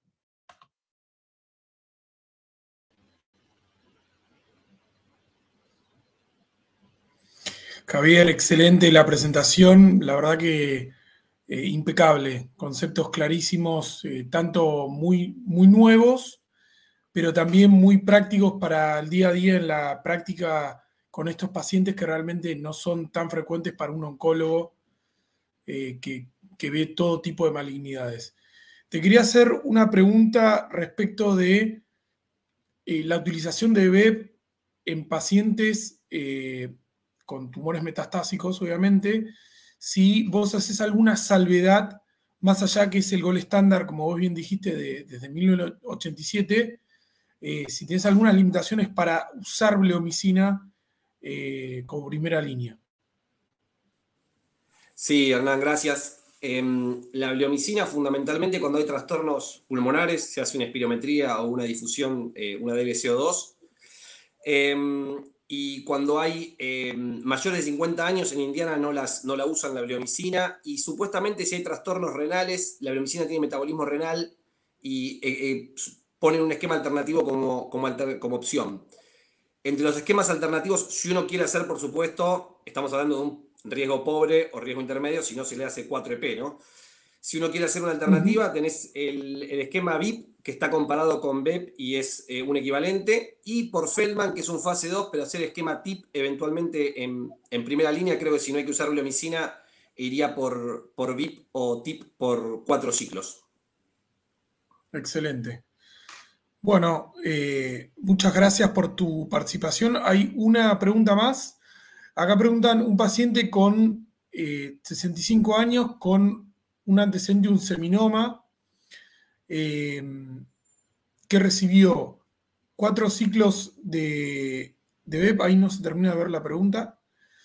Javier, excelente la presentación, la verdad que eh, impecable, conceptos clarísimos, eh, tanto muy, muy nuevos, pero también muy prácticos para el día a día en la práctica con estos pacientes que realmente no son tan frecuentes para un oncólogo eh, que, que ve todo tipo de malignidades. Te quería hacer una pregunta respecto de eh, la utilización de B E P en pacientes eh, con tumores metastásicos, obviamente, si vos haces alguna salvedad, más allá que es el gol estándar, como vos bien dijiste, de, desde mil novecientos ochenta y siete, eh, si tienes algunas limitaciones para usar bleomicina eh, como primera línea. Sí, Hernán, gracias. Eh, la bleomicina, fundamentalmente, cuando hay trastornos pulmonares, se hace una espirometría o una difusión, eh, una D B C O dos. Eh, y cuando hay eh, mayores de cincuenta años, en Indiana no, las, no la usan la bleomicina. Y supuestamente, si hay trastornos renales, la bleomicina tiene metabolismo renal y eh, eh, ponen un esquema alternativo como, como, alter, como opción. Entre los esquemas alternativos, si uno quiere hacer, por supuesto, estamos hablando de un riesgo pobre o riesgo intermedio, si no se le hace cuatro E P, ¿no? Si uno quiere hacer una alternativa, uh-huh. tenés el, el esquema V I P, que está comparado con B E P y es eh, un equivalente, y por Feldman, que es un fase dos, pero hacer esquema T I P eventualmente en, en primera línea, creo que si no hay que usar bleomicina, iría por, por V I P o T I P por cuatro ciclos. Excelente. Bueno, eh, muchas gracias por tu participación. Hay una pregunta más. Acá preguntan un paciente con eh, sesenta y cinco años con un antecedente de un seminoma eh, que recibió cuatro ciclos de, de B E P. Ahí no se termina de ver la pregunta.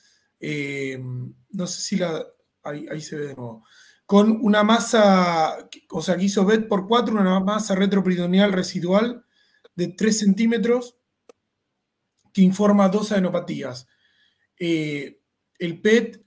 Eh, no sé si la... Ahí, ahí se ve de nuevo. Con una masa, o sea, que hizo B E P por cuatro, una masa retroperitoneal residual de tres centímetros que informa dos adenopatías. Eh, el P E T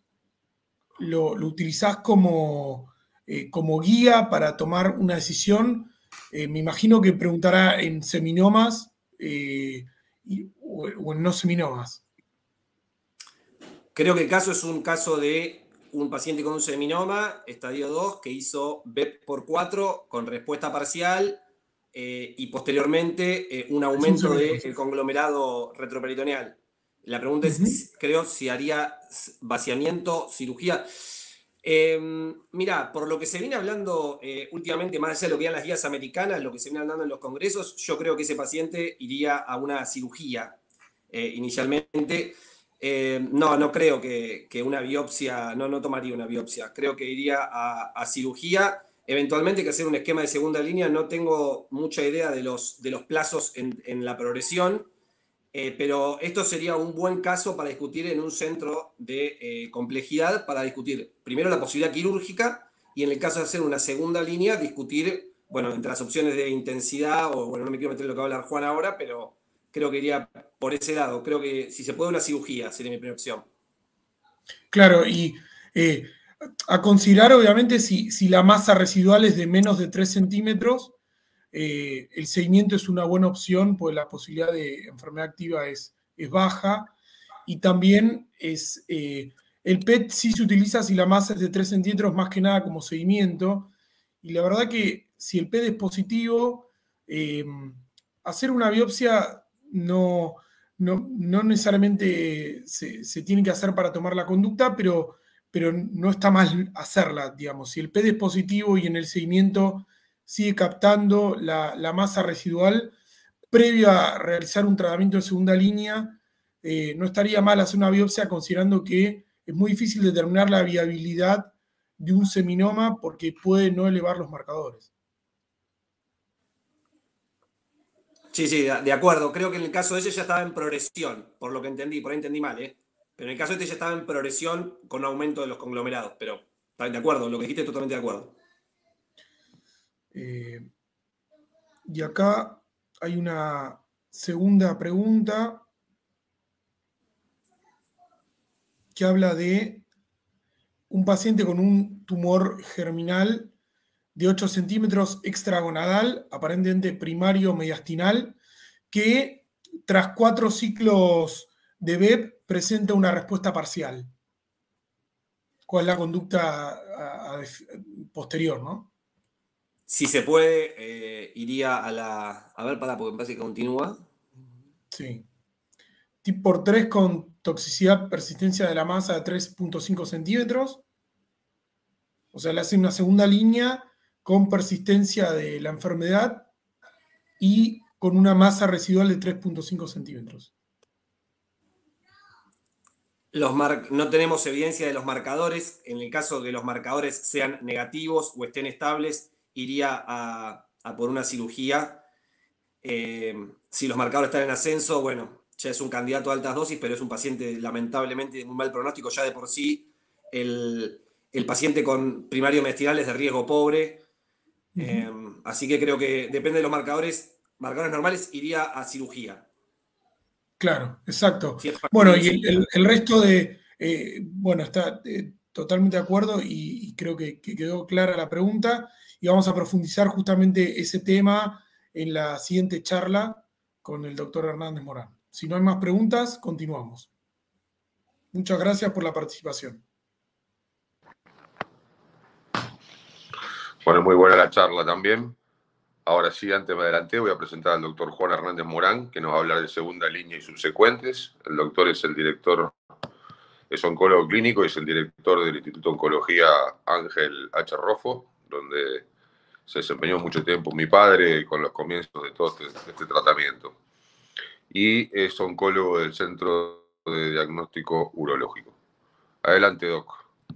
lo, lo utilizás como, eh, como guía para tomar una decisión. Eh, me imagino que preguntará en seminomas eh, y, o, o en no seminomas. Creo que el caso es un caso de un paciente con un seminoma, estadio dos, que hizo B E P por cuatro con respuesta parcial eh, y posteriormente eh, un aumento del conglomerado retroperitoneal. La pregunta uh-huh. es, creo, si haría vaciamiento, cirugía. Eh, mira, por lo que se viene hablando eh, últimamente, más allá de lo que eran las guías americanas, lo que se viene hablando en los congresos, yo creo que ese paciente iría a una cirugía eh, inicialmente. Eh, no, no creo que, que una biopsia, no, no tomaría una biopsia. Creo que iría a, a cirugía. Eventualmente hay que hacer un esquema de segunda línea. No tengo mucha idea de los, de los plazos en, en la progresión. Eh, pero esto sería un buen caso para discutir en un centro de eh, complejidad, para discutir primero la posibilidad quirúrgica y en el caso de hacer una segunda línea, discutir, bueno, entre las opciones de intensidad, o bueno, no me quiero meter en lo que va a hablar Juan ahora, pero creo que iría por ese lado. Creo que si se puede una cirugía sería mi primera opción. Claro, y eh, a considerar obviamente si, si la masa residual es de menos de tres centímetros, Eh, el seguimiento es una buena opción, pues la posibilidad de enfermedad activa es, es baja. Y también es, eh, el P E T sí se utiliza si la masa es de tres centímetros, más que nada como seguimiento. Y la verdad que si el P E T es positivo, eh, hacer una biopsia no, no, no necesariamente se, se tiene que hacer para tomar la conducta, pero, pero no está mal hacerla, digamos. Si el P E T es positivo y en el seguimiento sigue captando la, la masa residual, previo a realizar un tratamiento de segunda línea, eh, no estaría mal hacer una biopsia, considerando que es muy difícil determinar la viabilidad de un seminoma porque puede no elevar los marcadores. Sí, sí, de de acuerdo. Creo que en el caso de ella ya estaba en progresión, por lo que entendí, por ahí entendí mal, ¿eh? Pero en el caso de este ya estaba en progresión con aumento de los conglomerados, pero está de acuerdo, lo que dijiste totalmente de acuerdo. Eh, y acá hay una segunda pregunta que habla de un paciente con un tumor germinal de ocho centímetros extragonadal, aparentemente primario mediastinal, que tras cuatro ciclos de B E P presenta una respuesta parcial. ¿Cuál es la conducta a, a, posterior, no? Si se puede, eh, iría a la... A ver, pará, porque me parece que continúa. Sí. Tip por tres con toxicidad, persistencia de la masa de tres punto cinco centímetros. O sea, le hace una segunda línea con persistencia de la enfermedad y con una masa residual de tres punto cinco centímetros. Los mar... No tenemos evidencia de los marcadores. En el caso de que los marcadores sean negativos o estén estables, iría a, a por una cirugía. Eh, si los marcadores están en ascenso, bueno, ya es un candidato a altas dosis, pero es un paciente lamentablemente de muy mal pronóstico. Ya de por sí, el, el paciente con primario mediastinal es de riesgo pobre. Uh-huh. eh, así que creo que depende de los marcadores, marcadores normales, iría a cirugía. Claro, exacto. Sí, bueno, y el, el, el resto de, eh, bueno, está eh, totalmente de acuerdo y, y creo que, que quedó clara la pregunta y vamos a profundizar justamente ese tema en la siguiente charla con el doctor Hernández Morán. Si no hay más preguntas, continuamos. Muchas gracias por la participación. Bueno, muy buena la charla también. Ahora sí, antes me adelanté, voy a presentar al doctor Juan Hernández Morán, que nos va a hablar de segunda línea y subsecuentes. El doctor es el director, es oncólogo clínico y es el director del Instituto de Oncología Ángel H. Roffo, donde se desempeñó mucho tiempo mi padre con los comienzos de todo este, este tratamiento. Y es oncólogo del Centro de Diagnóstico Urológico. Adelante, doc.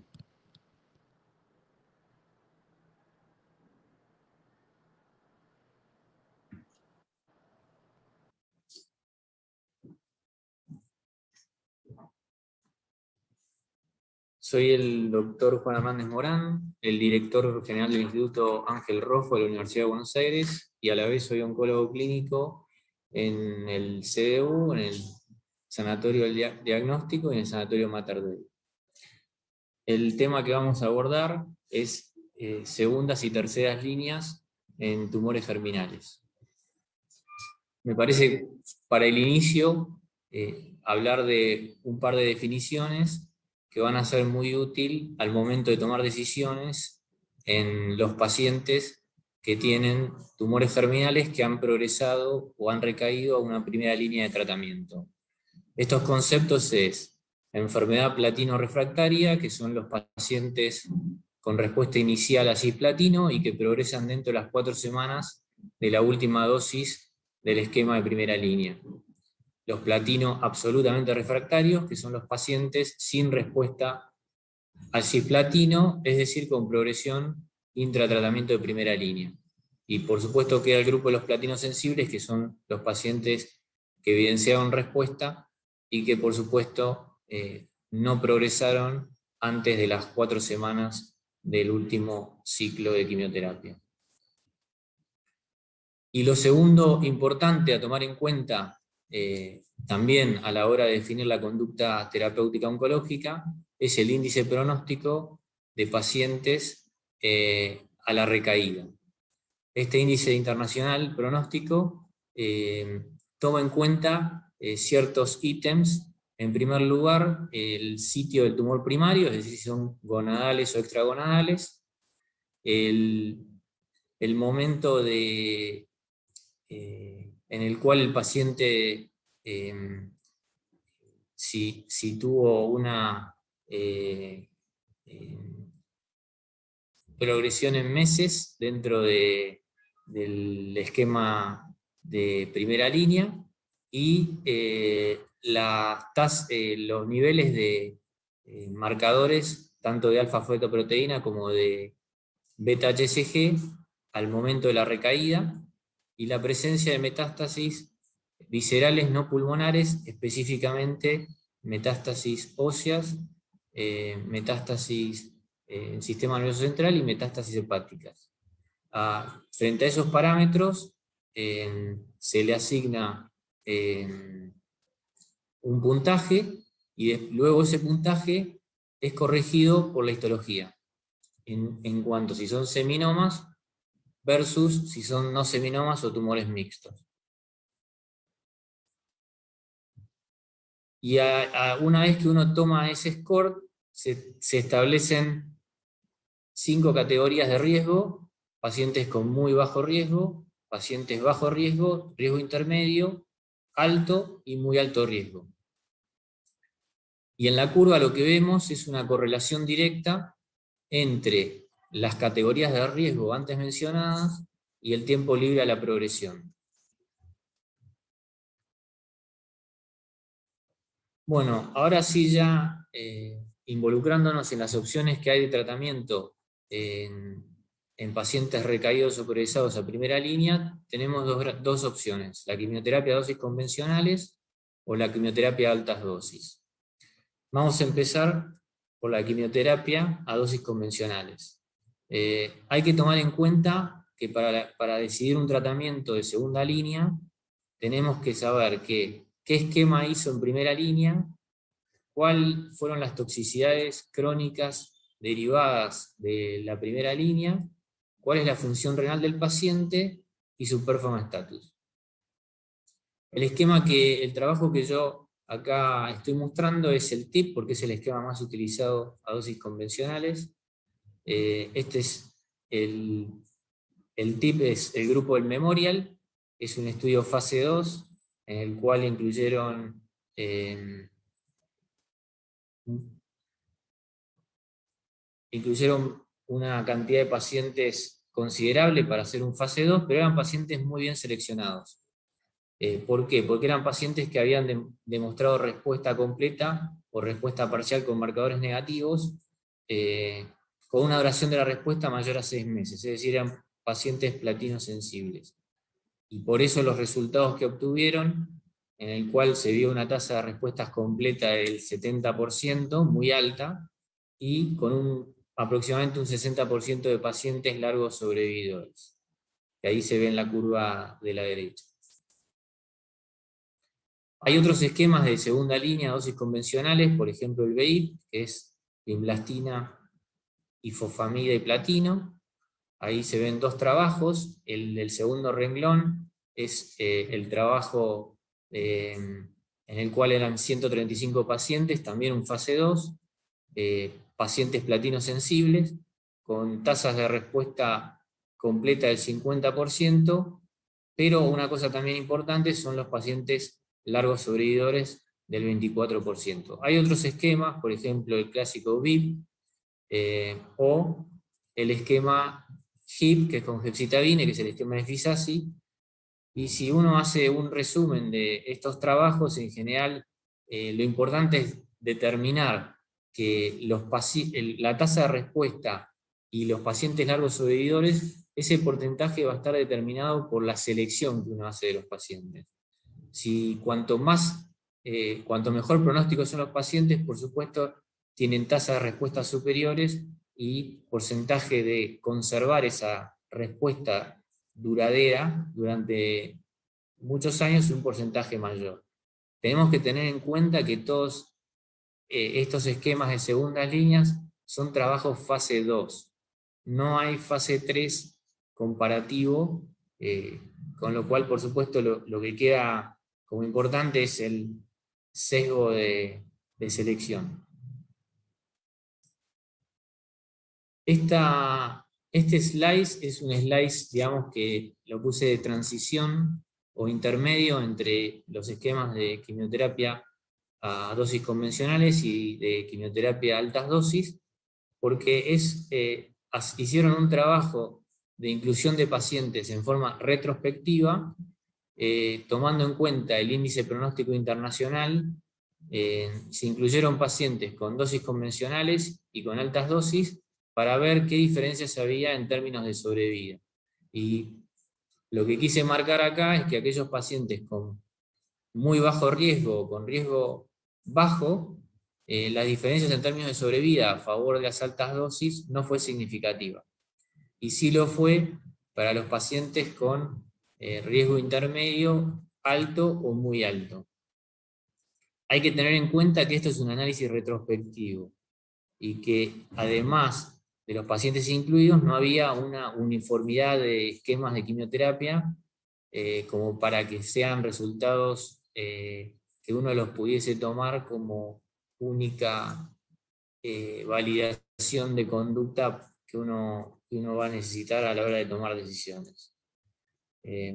Soy el doctor Juan Hernández Morán, el director general del Instituto Ángel Roffo de la Universidad de Buenos Aires, y a la vez soy oncólogo clínico en el C D U, en el Sanatorio del Diagnóstico y en el Sanatorio Mater Dei. El tema que vamos a abordar es eh, segundas y terceras líneas en tumores germinales. Me parece, para el inicio, eh, hablar de un par de definiciones que van a ser muy útil al momento de tomar decisiones en los pacientes que tienen tumores germinales que han progresado o han recaído a una primera línea de tratamiento. Estos conceptos es enfermedad platino-refractaria, que son los pacientes con respuesta inicial a cisplatino y que progresan dentro de las cuatro semanas de la última dosis del esquema de primera línea. Los platino absolutamente refractarios, que son los pacientes sin respuesta al cisplatino, es decir, con progresión intratratamiento de primera línea. Y por supuesto queda el grupo de los platinos sensibles, que son los pacientes que evidenciaron respuesta y que por supuesto eh, no progresaron antes de las cuatro semanas del último ciclo de quimioterapia. Y lo segundo importante a tomar en cuenta Eh, también a la hora de definir la conducta terapéutica oncológica es el índice pronóstico de pacientes eh, a la recaída. Este índice internacional pronóstico eh, toma en cuenta eh, ciertos ítems. En primer lugar, el sitio del tumor primario, es decir, si son gonadales o extragonadales, el, el momento de... Eh, en el cual el paciente, eh, si, si tuvo una eh, eh, progresión en meses dentro de, del esquema de primera línea, y eh, la tas, eh, los niveles de eh, marcadores, tanto de alfa-fetoproteína como de beta-H C G, al momento de la recaída, y la presencia de metástasis viscerales no pulmonares, específicamente metástasis óseas, eh, metástasis eh, en sistema nervioso central y metástasis hepáticas. Ah, frente a esos parámetros, eh, se le asigna eh, un puntaje, y de, luego ese puntaje es corregido por la histología, en, en cuanto a si son seminomas versus si son no seminomas o tumores mixtos. Y a, a una vez que uno toma ese score, se, se establecen cinco categorías de riesgo: pacientes con muy bajo riesgo, pacientes bajo riesgo, riesgo intermedio, alto y muy alto riesgo. Y en la curva lo que vemos es una correlación directa entre las categorías de riesgo antes mencionadas y el tiempo libre a la progresión. Bueno, ahora sí ya eh, involucrándonos en las opciones que hay de tratamiento en, en pacientes recaídos o progresados a primera línea, tenemos dos, dos opciones: la quimioterapia a dosis convencionales o la quimioterapia a altas dosis. Vamos a empezar por la quimioterapia a dosis convencionales. Eh, hay que tomar en cuenta que para, la, para decidir un tratamiento de segunda línea, tenemos que saber que, qué esquema hizo en primera línea, cuáles fueron las toxicidades crónicas derivadas de la primera línea, cuál es la función renal del paciente y su performance status. El esquema que, el trabajo que yo acá estoy mostrando es el T I P, porque es el esquema más utilizado a dosis convencionales. Eh, este es el, el T I P, es el grupo del Memorial, es un estudio fase dos, en el cual incluyeron eh, incluyeron una cantidad de pacientes considerable para hacer un fase dos, pero eran pacientes muy bien seleccionados. Eh, ¿Por qué? Porque eran pacientes que habían de, demostrado respuesta completa o respuesta parcial con marcadores negativos, eh, con una duración de la respuesta mayor a seis meses, es decir, eran pacientes platino sensibles. Y por eso los resultados que obtuvieron, en el cual se vio una tasa de respuestas completa del setenta por ciento, muy alta, y con un, aproximadamente un sesenta por ciento de pacientes largos sobrevividores, que ahí se ve en la curva de la derecha. Hay otros esquemas de segunda línea, dosis convencionales, por ejemplo el B I P, que es vinblastina, ifosfamida y platino. Ahí se ven dos trabajos. El del segundo renglón es eh, el trabajo eh, en el cual eran ciento treinta y cinco pacientes, también un fase dos, eh, pacientes platino sensibles, con tasas de respuesta completa del cincuenta por ciento, pero una cosa también importante son los pacientes largos sobrevividores del veinticuatro por ciento. Hay otros esquemas, por ejemplo el clásico V I P, eh, o el esquema H I P, que es con gemcitabine, que es el esquema de Fisasi. Y si uno hace un resumen de estos trabajos, en general, eh, lo importante es determinar que los el, la tasa de respuesta y los pacientes largos sobrevividores, ese porcentaje va a estar determinado por la selección que uno hace de los pacientes. Si cuanto más, eh, cuanto mejor pronóstico son los pacientes, por supuesto, tienen tasas de respuesta superiores y porcentaje de conservar esa respuesta duradera durante muchos años, un porcentaje mayor. Tenemos que tener en cuenta que todos eh, estos esquemas de segundas líneas son trabajos fase dos. No hay fase tres comparativo, eh, con lo cual, por supuesto, lo, lo que queda como importante es el sesgo de, de selección. Esta, este slice es un slice, digamos, que lo puse de transición o intermedio entre los esquemas de quimioterapia a dosis convencionales y de quimioterapia a altas dosis, porque es, eh, hicieron un trabajo de inclusión de pacientes en forma retrospectiva, eh, tomando en cuenta el índice pronóstico internacional. Eh, se incluyeron pacientes con dosis convencionales y con altas dosis para ver qué diferencias había en términos de sobrevida. Y Lo que quise marcar acá es que aquellos pacientes con muy bajo riesgo o con riesgo bajo, eh, las diferencias en términos de sobrevida a favor de las altas dosis no fue significativa. Y sí lo fue para los pacientes con eh, riesgo intermedio, alto o muy alto. Hay que tener en cuenta que esto es un análisis retrospectivo y que además de los pacientes incluidos no había una uniformidad de esquemas de quimioterapia eh, como para que sean resultados eh, que uno los pudiese tomar como única eh, validación de conducta que uno, que uno va a necesitar a la hora de tomar decisiones. Eh,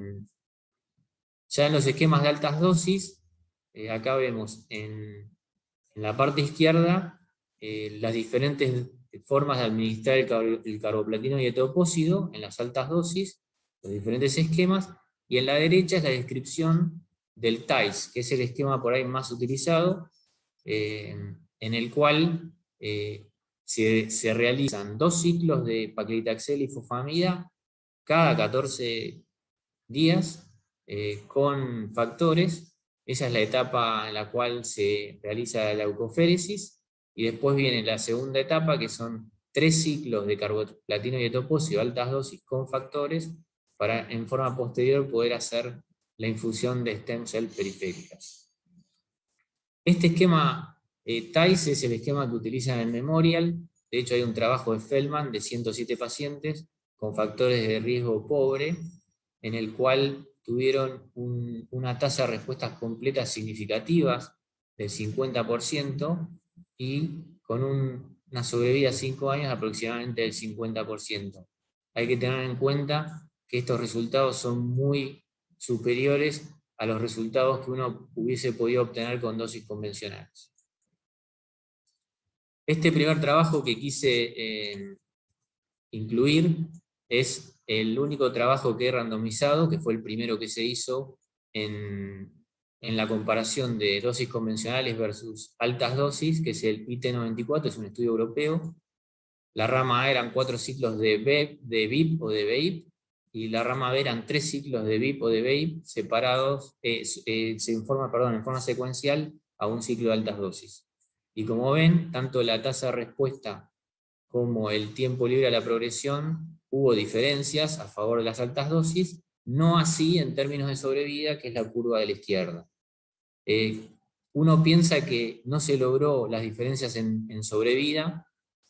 ya en los esquemas de altas dosis, eh, acá vemos en, en la parte izquierda eh, las diferentes formas de administrar el, car el carboplatino y etopósido en las altas dosis, los diferentes esquemas, y en la derecha es la descripción del T A I S, que es el esquema por ahí más utilizado, eh, en el cual eh, se, se realizan dos ciclos de paclitaxel y fosfamida cada catorce días eh, con factores. Esa es la etapa en la cual se realiza la leucoféresis, y después viene la segunda etapa, que son tres ciclos de carboplatino y etopósido, altas dosis con factores, para en forma posterior poder hacer la infusión de stem cell periféricas. Este esquema eh, T A I S es el esquema que utilizan en Memorial. De hecho hay un trabajo de Feldman de ciento siete pacientes con factores de riesgo pobre, en el cual tuvieron un, una tasa de respuestas completas significativas del cincuenta por ciento y con un, una sobrevida a cinco años aproximadamente del cincuenta por ciento. Hay que tener en cuenta que estos resultados son muy superiores a los resultados que uno hubiese podido obtener con dosis convencionales. Este primer trabajo que quise eh, incluir es el único trabajo que he randomizado, que fue el primero que se hizo en, en la comparación de dosis convencionales versus altas dosis, que es el I T noventa y cuatro, es un estudio europeo. La rama A eran cuatro ciclos de V I P, de V I P o de V I P, y la rama B eran tres ciclos de V I P o de V I P separados, eh, eh, se informa, perdón, en forma secuencial a un ciclo de altas dosis. Y como ven, tanto la tasa de respuesta como el tiempo libre a la progresión, hubo diferencias a favor de las altas dosis, no así en términos de sobrevida, que es la curva de la izquierda. Eh, uno piensa que no se logró las diferencias en, en sobrevida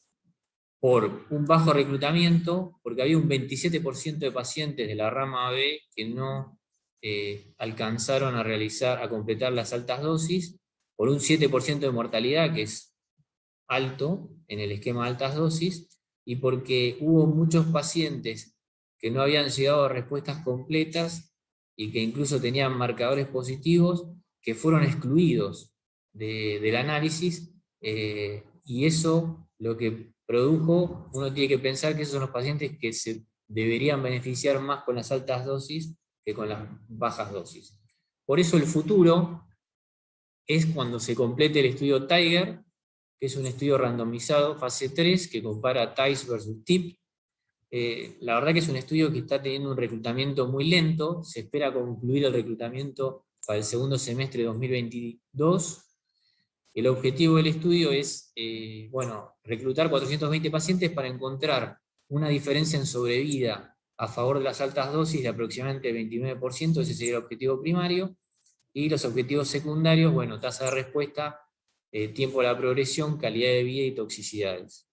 por un bajo reclutamiento, porque había un veintisiete por ciento de pacientes de la rama B que no eh, alcanzaron a realizar, a completar las altas dosis, por un siete por ciento de mortalidad, que es alto en el esquema de altas dosis, y porque hubo muchos pacientes que no habían llegado a respuestas completas y que incluso tenían marcadores positivos que fueron excluidos de, del análisis, eh, y eso lo que produjo, uno tiene que pensar que esos son los pacientes que se deberían beneficiar más con las altas dosis que con las bajas dosis. Por eso el futuro es cuando se complete el estudio Tiger, que es un estudio randomizado, fase tres, que compara T A I S versus T I P. Eh, la verdad que es un estudio que está teniendo un reclutamiento muy lento, se espera concluir el reclutamiento para el segundo semestre de dos mil veintidós. El objetivo del estudio es eh, bueno, reclutar cuatrocientos veinte pacientes para encontrar una diferencia en sobrevida a favor de las altas dosis de aproximadamente veintinueve por ciento, ese sería el objetivo primario, y los objetivos secundarios, bueno, tasa de respuesta, Eh, tiempo a la progresión, calidad de vida y toxicidades.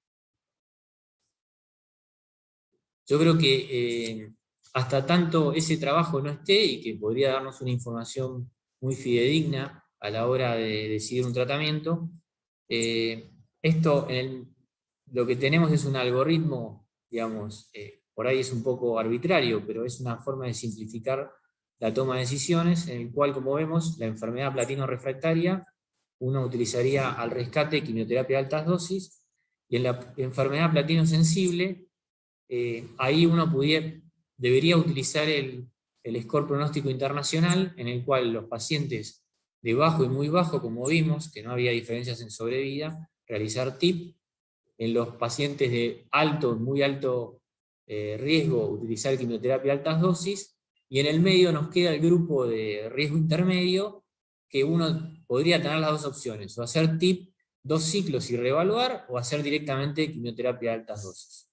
Yo creo que eh, hasta tanto ese trabajo no esté, y que podría darnos una información muy fidedigna a la hora de decidir un tratamiento, eh, esto, en el, lo que tenemos es un algoritmo, digamos, eh, por ahí es un poco arbitrario, pero es una forma de simplificar la toma de decisiones, en el cual, como vemos, la enfermedad platino refractaria, uno utilizaría al rescate quimioterapia de altas dosis, y en la enfermedad platino sensible, eh, ahí uno pudiera, debería utilizar el, el score pronóstico internacional, en el cual los pacientes de bajo y muy bajo, como vimos, que no había diferencias en sobrevida, realizar T I P, en los pacientes de alto, muy alto eh, riesgo, utilizar quimioterapia de altas dosis, y en el medio nos queda el grupo de riesgo intermedio, que uno podría tener las dos opciones, o hacer T I P dos ciclos y reevaluar, o hacer directamente quimioterapia de altas dosis.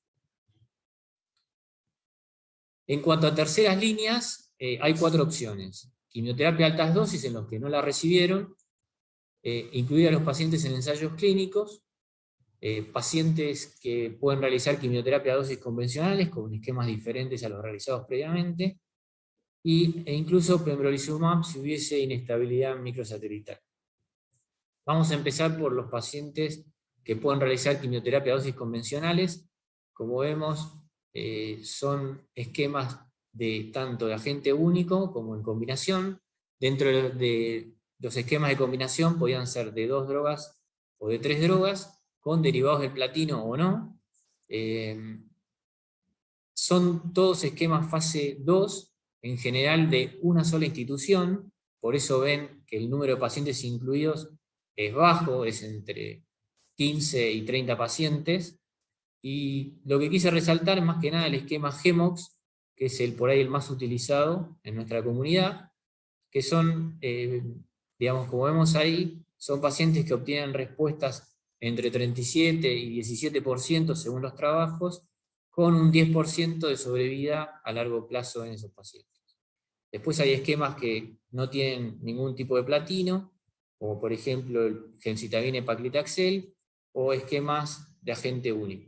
En cuanto a terceras líneas, eh, hay cuatro opciones. Quimioterapia de altas dosis en los que no la recibieron, eh, incluir a los pacientes en ensayos clínicos, eh, pacientes que pueden realizar quimioterapia a dosis convencionales con esquemas diferentes a los realizados previamente, y, e incluso pembrolizumab si hubiese inestabilidad microsatelital. Vamos a empezar por los pacientes que pueden realizar quimioterapia a dosis convencionales. Como vemos, eh, son esquemas de tanto de agente único como en combinación. Dentro de, de los esquemas de combinación podían ser de dos drogas o de tres drogas, con derivados del platino o no. Eh, son todos esquemas fase dos, en general de una sola institución, por eso ven que el número de pacientes incluidos es bajo, es entre quince y treinta pacientes, y lo que quise resaltar más que nada el esquema GEMOX, que es el por ahí el más utilizado en nuestra comunidad, que son, eh, digamos, como vemos ahí, son pacientes que obtienen respuestas entre treinta y siete y diecisiete por ciento según los trabajos, con un diez por ciento de sobrevida a largo plazo en esos pacientes. Después hay esquemas que no tienen ningún tipo de platino, como por ejemplo el gemcitabine paclitaxel, o esquemas de agente único.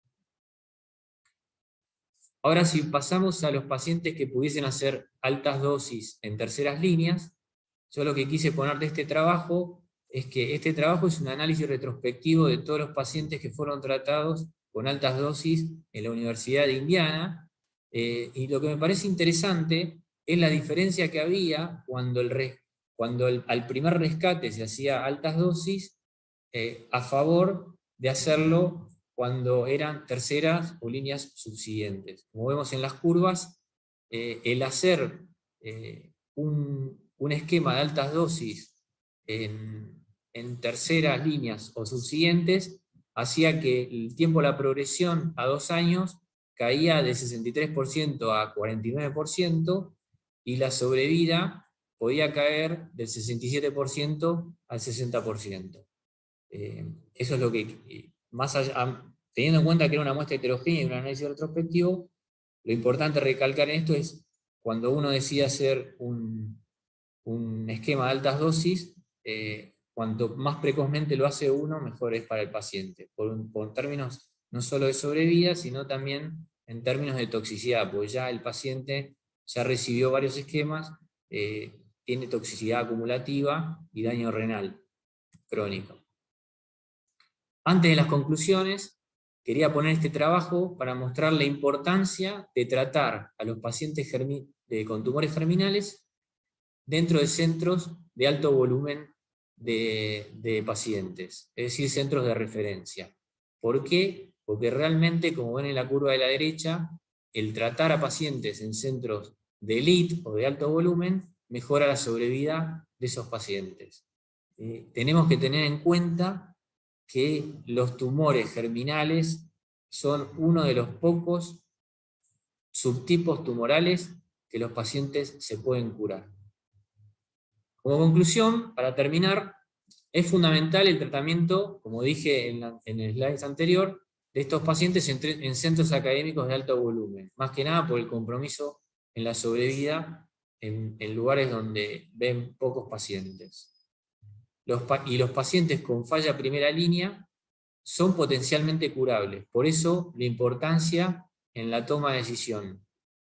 Ahora, si pasamos a los pacientes que pudiesen hacer altas dosis en terceras líneas, yo lo que quise poner de este trabajo es que este trabajo es un análisis retrospectivo de todos los pacientes que fueron tratados con altas dosis en la Universidad de Indiana, eh, y lo que me parece interesante es la diferencia que había cuando, el res, cuando el, al primer rescate se hacía altas dosis, eh, a favor de hacerlo cuando eran terceras o líneas subsiguientes. Como vemos en las curvas, eh, el hacer eh, un, un esquema de altas dosis en, en terceras líneas o subsiguientes hacía que el tiempo de la progresión a dos años caía de sesenta y tres por ciento a cuarenta y nueve por ciento, y la sobrevida podía caer del sesenta y siete por ciento al sesenta por ciento. Eh, eso es lo que, más allá, teniendo en cuenta que era una muestra heterogénea y un análisis retrospectivo, lo importante recalcar en esto es, cuando uno decide hacer un, un esquema de altas dosis, eh, cuanto más precozmente lo hace uno, mejor es para el paciente, por, por términos no solo de sobrevida, sino también en términos de toxicidad, porque ya el paciente ya recibió varios esquemas, eh, tiene toxicidad acumulativa y daño renal crónico. Antes de las conclusiones, quería poner este trabajo para mostrar la importancia de tratar a los pacientes de, con tumores germinales dentro de centros de alto volumen de, de pacientes, es decir, centros de referencia. ¿Por qué? Porque realmente, como ven en la curva de la derecha, el tratar a pacientes en centros de elite o de alto volumen mejora la sobrevida de esos pacientes. Eh, tenemos que tener en cuenta que los tumores germinales son uno de los pocos subtipos tumorales que los pacientes se pueden curar. Como conclusión, para terminar, es fundamental el tratamiento, como dije en, la, en el slide anterior, de estos pacientes en, en centros académicos de alto volumen, más que nada por el compromiso en la sobrevida en, en lugares donde ven pocos pacientes. Los, y los pacientes con falla primera línea son potencialmente curables, por eso la importancia en la toma de decisión.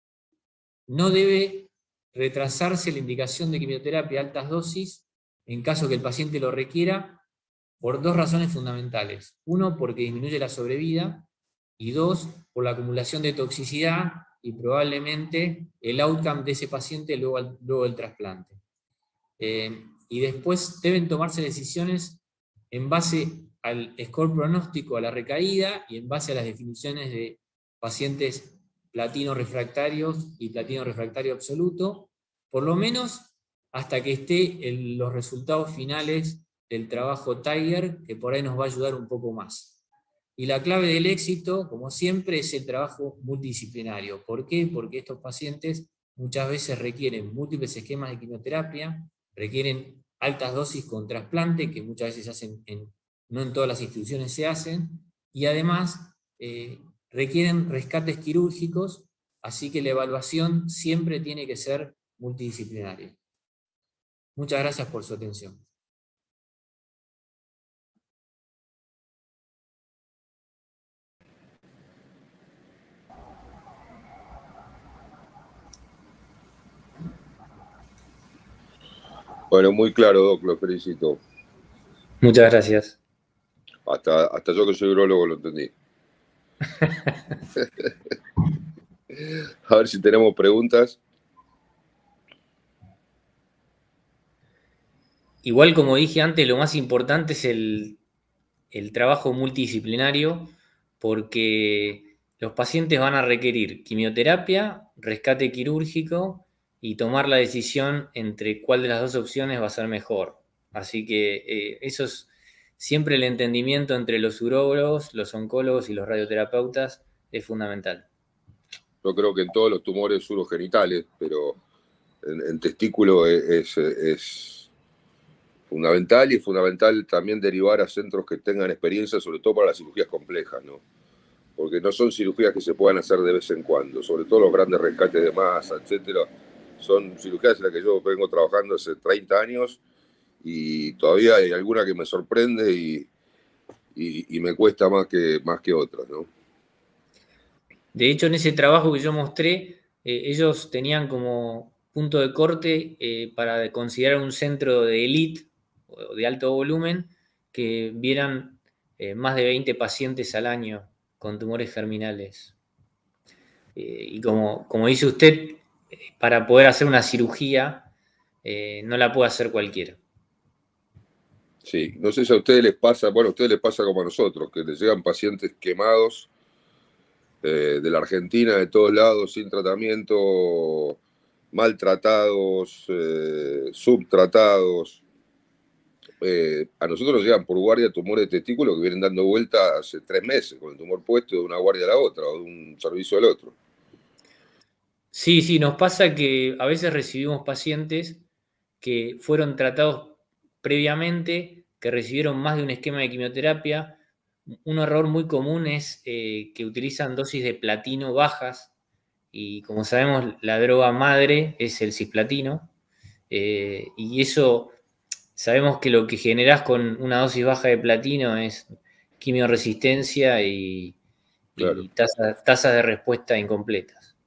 No debe retrasarse la indicación de quimioterapia a altas dosis en caso que el paciente lo requiera, por dos razones fundamentales. Uno, porque disminuye la sobrevida, y dos, por la acumulación de toxicidad y probablemente el outcome de ese paciente luego, luego del trasplante. Eh, y después deben tomarse decisiones en base al score pronóstico a la recaída y en base a las definiciones de pacientes platino refractarios y platino refractario absoluto, por lo menos hasta que esté en los resultados finales del trabajo Tiger, que por ahí nos va a ayudar un poco más. Y la clave del éxito, como siempre, es el trabajo multidisciplinario. ¿Por qué? Porque estos pacientes muchas veces requieren múltiples esquemas de quimioterapia, requieren altas dosis con trasplante, que muchas veces se hacen en, no en todas las instituciones se hacen, y además eh, requieren rescates quirúrgicos, así que la evaluación siempre tiene que ser multidisciplinaria. Muchas gracias por su atención. Bueno, muy claro, Doc, lo felicito. Muchas gracias. Hasta, hasta yo que soy urologo lo entendí. A ver si tenemos preguntas. Igual, como dije antes, lo más importante es el, el trabajo multidisciplinario, porque los pacientes van a requerir quimioterapia, rescate quirúrgico y tomar la decisión entre cuál de las dos opciones va a ser mejor. Así que eh, eso es siempre el entendimiento entre los urólogos, los oncólogos y los radioterapeutas es fundamental. Yo creo que en todos los tumores urogenitales, pero en, en testículo es, es, es fundamental, y es fundamental también derivar a centros que tengan experiencia, sobre todo para las cirugías complejas, ¿no? Porque no son cirugías que se puedan hacer de vez en cuando, sobre todo los grandes rescates de masa, etcétera. Son cirugías en las que yo vengo trabajando hace treinta años y todavía hay alguna que me sorprende y, y, y me cuesta más que, más que otras, ¿no? De hecho, en ese trabajo que yo mostré, eh, ellos tenían como punto de corte eh, para considerar un centro de élite o de alto volumen que vieran eh, más de veinte pacientes al año con tumores germinales. Eh, y como, como dice usted, eh, para poder hacer una cirugía eh, no la puede hacer cualquiera. Sí, no sé si a ustedes les pasa, bueno, a ustedes les pasa como a nosotros, que les llegan pacientes quemados eh, de la Argentina, de todos lados, sin tratamiento, maltratados, eh, subtratados. Eh, a nosotros nos llegan por guardia tumores de testículo que vienen dando vuelta hace tres meses, con el tumor puesto de una guardia a la otra, o de un servicio al otro. Sí, sí, nos pasa que a veces recibimos pacientes que fueron tratados previamente, que recibieron más de un esquema de quimioterapia. Un error muy común es eh, que utilizan dosis de platino bajas, y como sabemos, la droga madre es el cisplatino, eh, y eso sabemos que lo que generás con una dosis baja de platino es quimioresistencia y, claro, y tasas tasa de respuesta incompletas.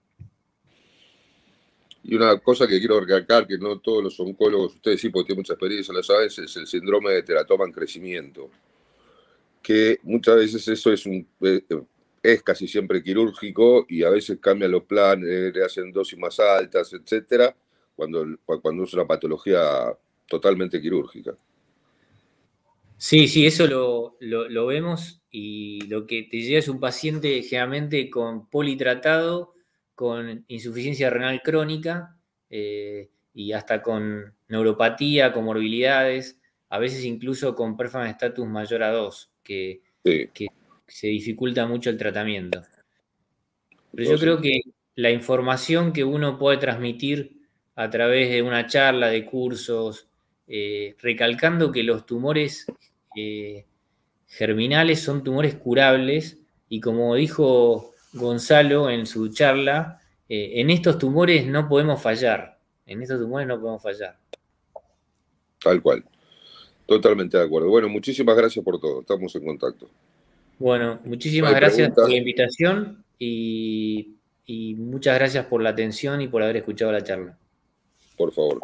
Y una cosa que quiero recalcar, que no todos los oncólogos, ustedes sí, porque tienen mucha experiencia, lo saben, es el síndrome de teratoma en crecimiento, que muchas veces eso es, un, es casi siempre quirúrgico, y a veces cambian los planes, le hacen dosis más altas, etcétera, cuando, cuando es una patología totalmente quirúrgica. Sí, sí, eso lo, lo, lo vemos, y lo que te llega es un paciente generalmente con politratado, con insuficiencia renal crónica eh, y hasta con neuropatía, comorbilidades, a veces incluso con performance status mayor a dos, que, sí. que se dificulta mucho el tratamiento. Pero yo creo que la información que uno puede transmitir a través de una charla, de cursos, eh, recalcando que los tumores eh, germinales son tumores curables, y como dijo Gonzalo en su charla, eh, en estos tumores no podemos fallar, en estos tumores no podemos fallar. Tal cual, totalmente de acuerdo. Bueno, muchísimas gracias por todo, estamos en contacto. Bueno, muchísimas gracias preguntas. por la invitación y, y muchas gracias por la atención y por haber escuchado la charla. Por favor.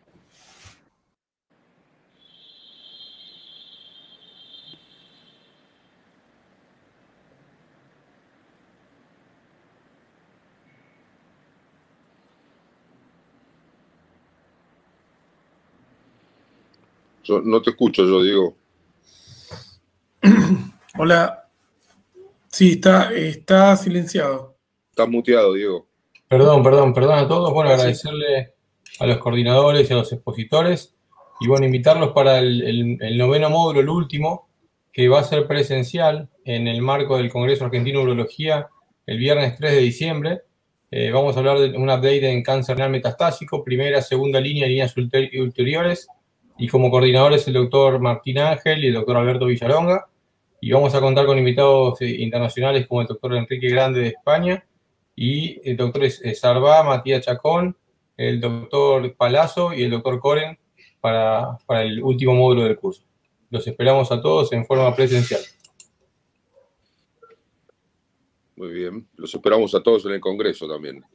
Yo no te escucho, yo digo. Hola. Sí, está, está silenciado. Estás muteado, Diego. Perdón, perdón, perdón a todos. Bueno, agradecerle a los coordinadores y a los expositores. Y bueno, invitarlos para el, el, el noveno módulo, el último, que va a ser presencial en el marco del Congreso Argentino de Urología el viernes tres de diciembre. Eh, vamos a hablar de un update en cáncer renal metastásico, primera, segunda línea, líneas ulteriores, y como coordinadores el doctor Martín Ángel y el doctor Alberto Villalonga, y vamos a contar con invitados internacionales como el doctor Enrique Grande de España, y el doctor Sarbá, Matías Chacón, el doctor Palazzo y el doctor Coren para, para el último módulo del curso. Los esperamos a todos en forma presencial. Muy bien. Los esperamos a todos en el Congreso también.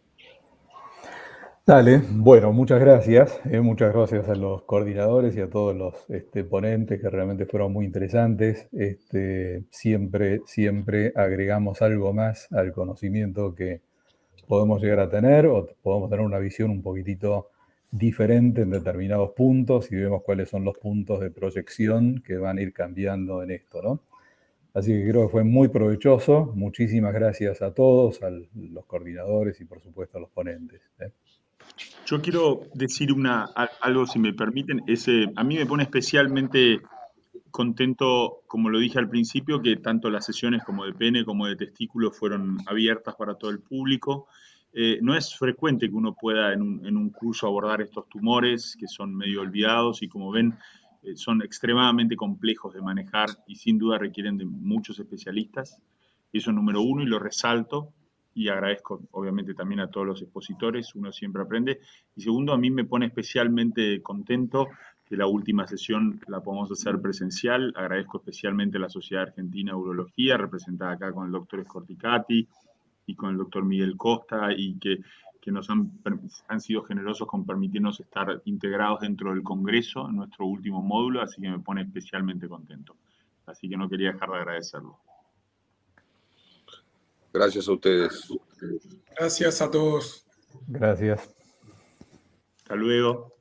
Dale, bueno, muchas gracias. Eh, muchas gracias a los coordinadores y a todos los este, ponentes que realmente fueron muy interesantes. Este, siempre, siempre agregamos algo más al conocimiento que podemos llegar a tener o podemos tener una visión un poquitito diferente en determinados puntos y vemos cuáles son los puntos de proyección que van a ir cambiando en esto, ¿no? Así que creo que fue muy provechoso. Muchísimas gracias a todos, a los coordinadores y por supuesto a los ponentes, ¿eh? Yo quiero decir una, algo, si me permiten. Es, eh, a mí me pone especialmente contento, como lo dije al principio, que tanto las sesiones como de pene como de testículo fueron abiertas para todo el público. Eh, no es frecuente que uno pueda en un, en un curso abordar estos tumores que son medio olvidados y, como ven, eh, son extremadamente complejos de manejar y sin duda requieren de muchos especialistas. Eso es número uno y lo resalto. Y agradezco obviamente también a todos los expositores, uno siempre aprende. Y segundo, a mí me pone especialmente contento que la última sesión la podamos hacer presencial. Agradezco especialmente a la Sociedad Argentina de Urología, representada acá con el doctor Scorticati y con el doctor Miguel Costa, y que, que nos han, han sido generosos con permitirnos estar integrados dentro del Congreso en nuestro último módulo, así que me pone especialmente contento. Así que no quería dejar de agradecerlo. Gracias a ustedes. Gracias a todos. Gracias. Hasta luego.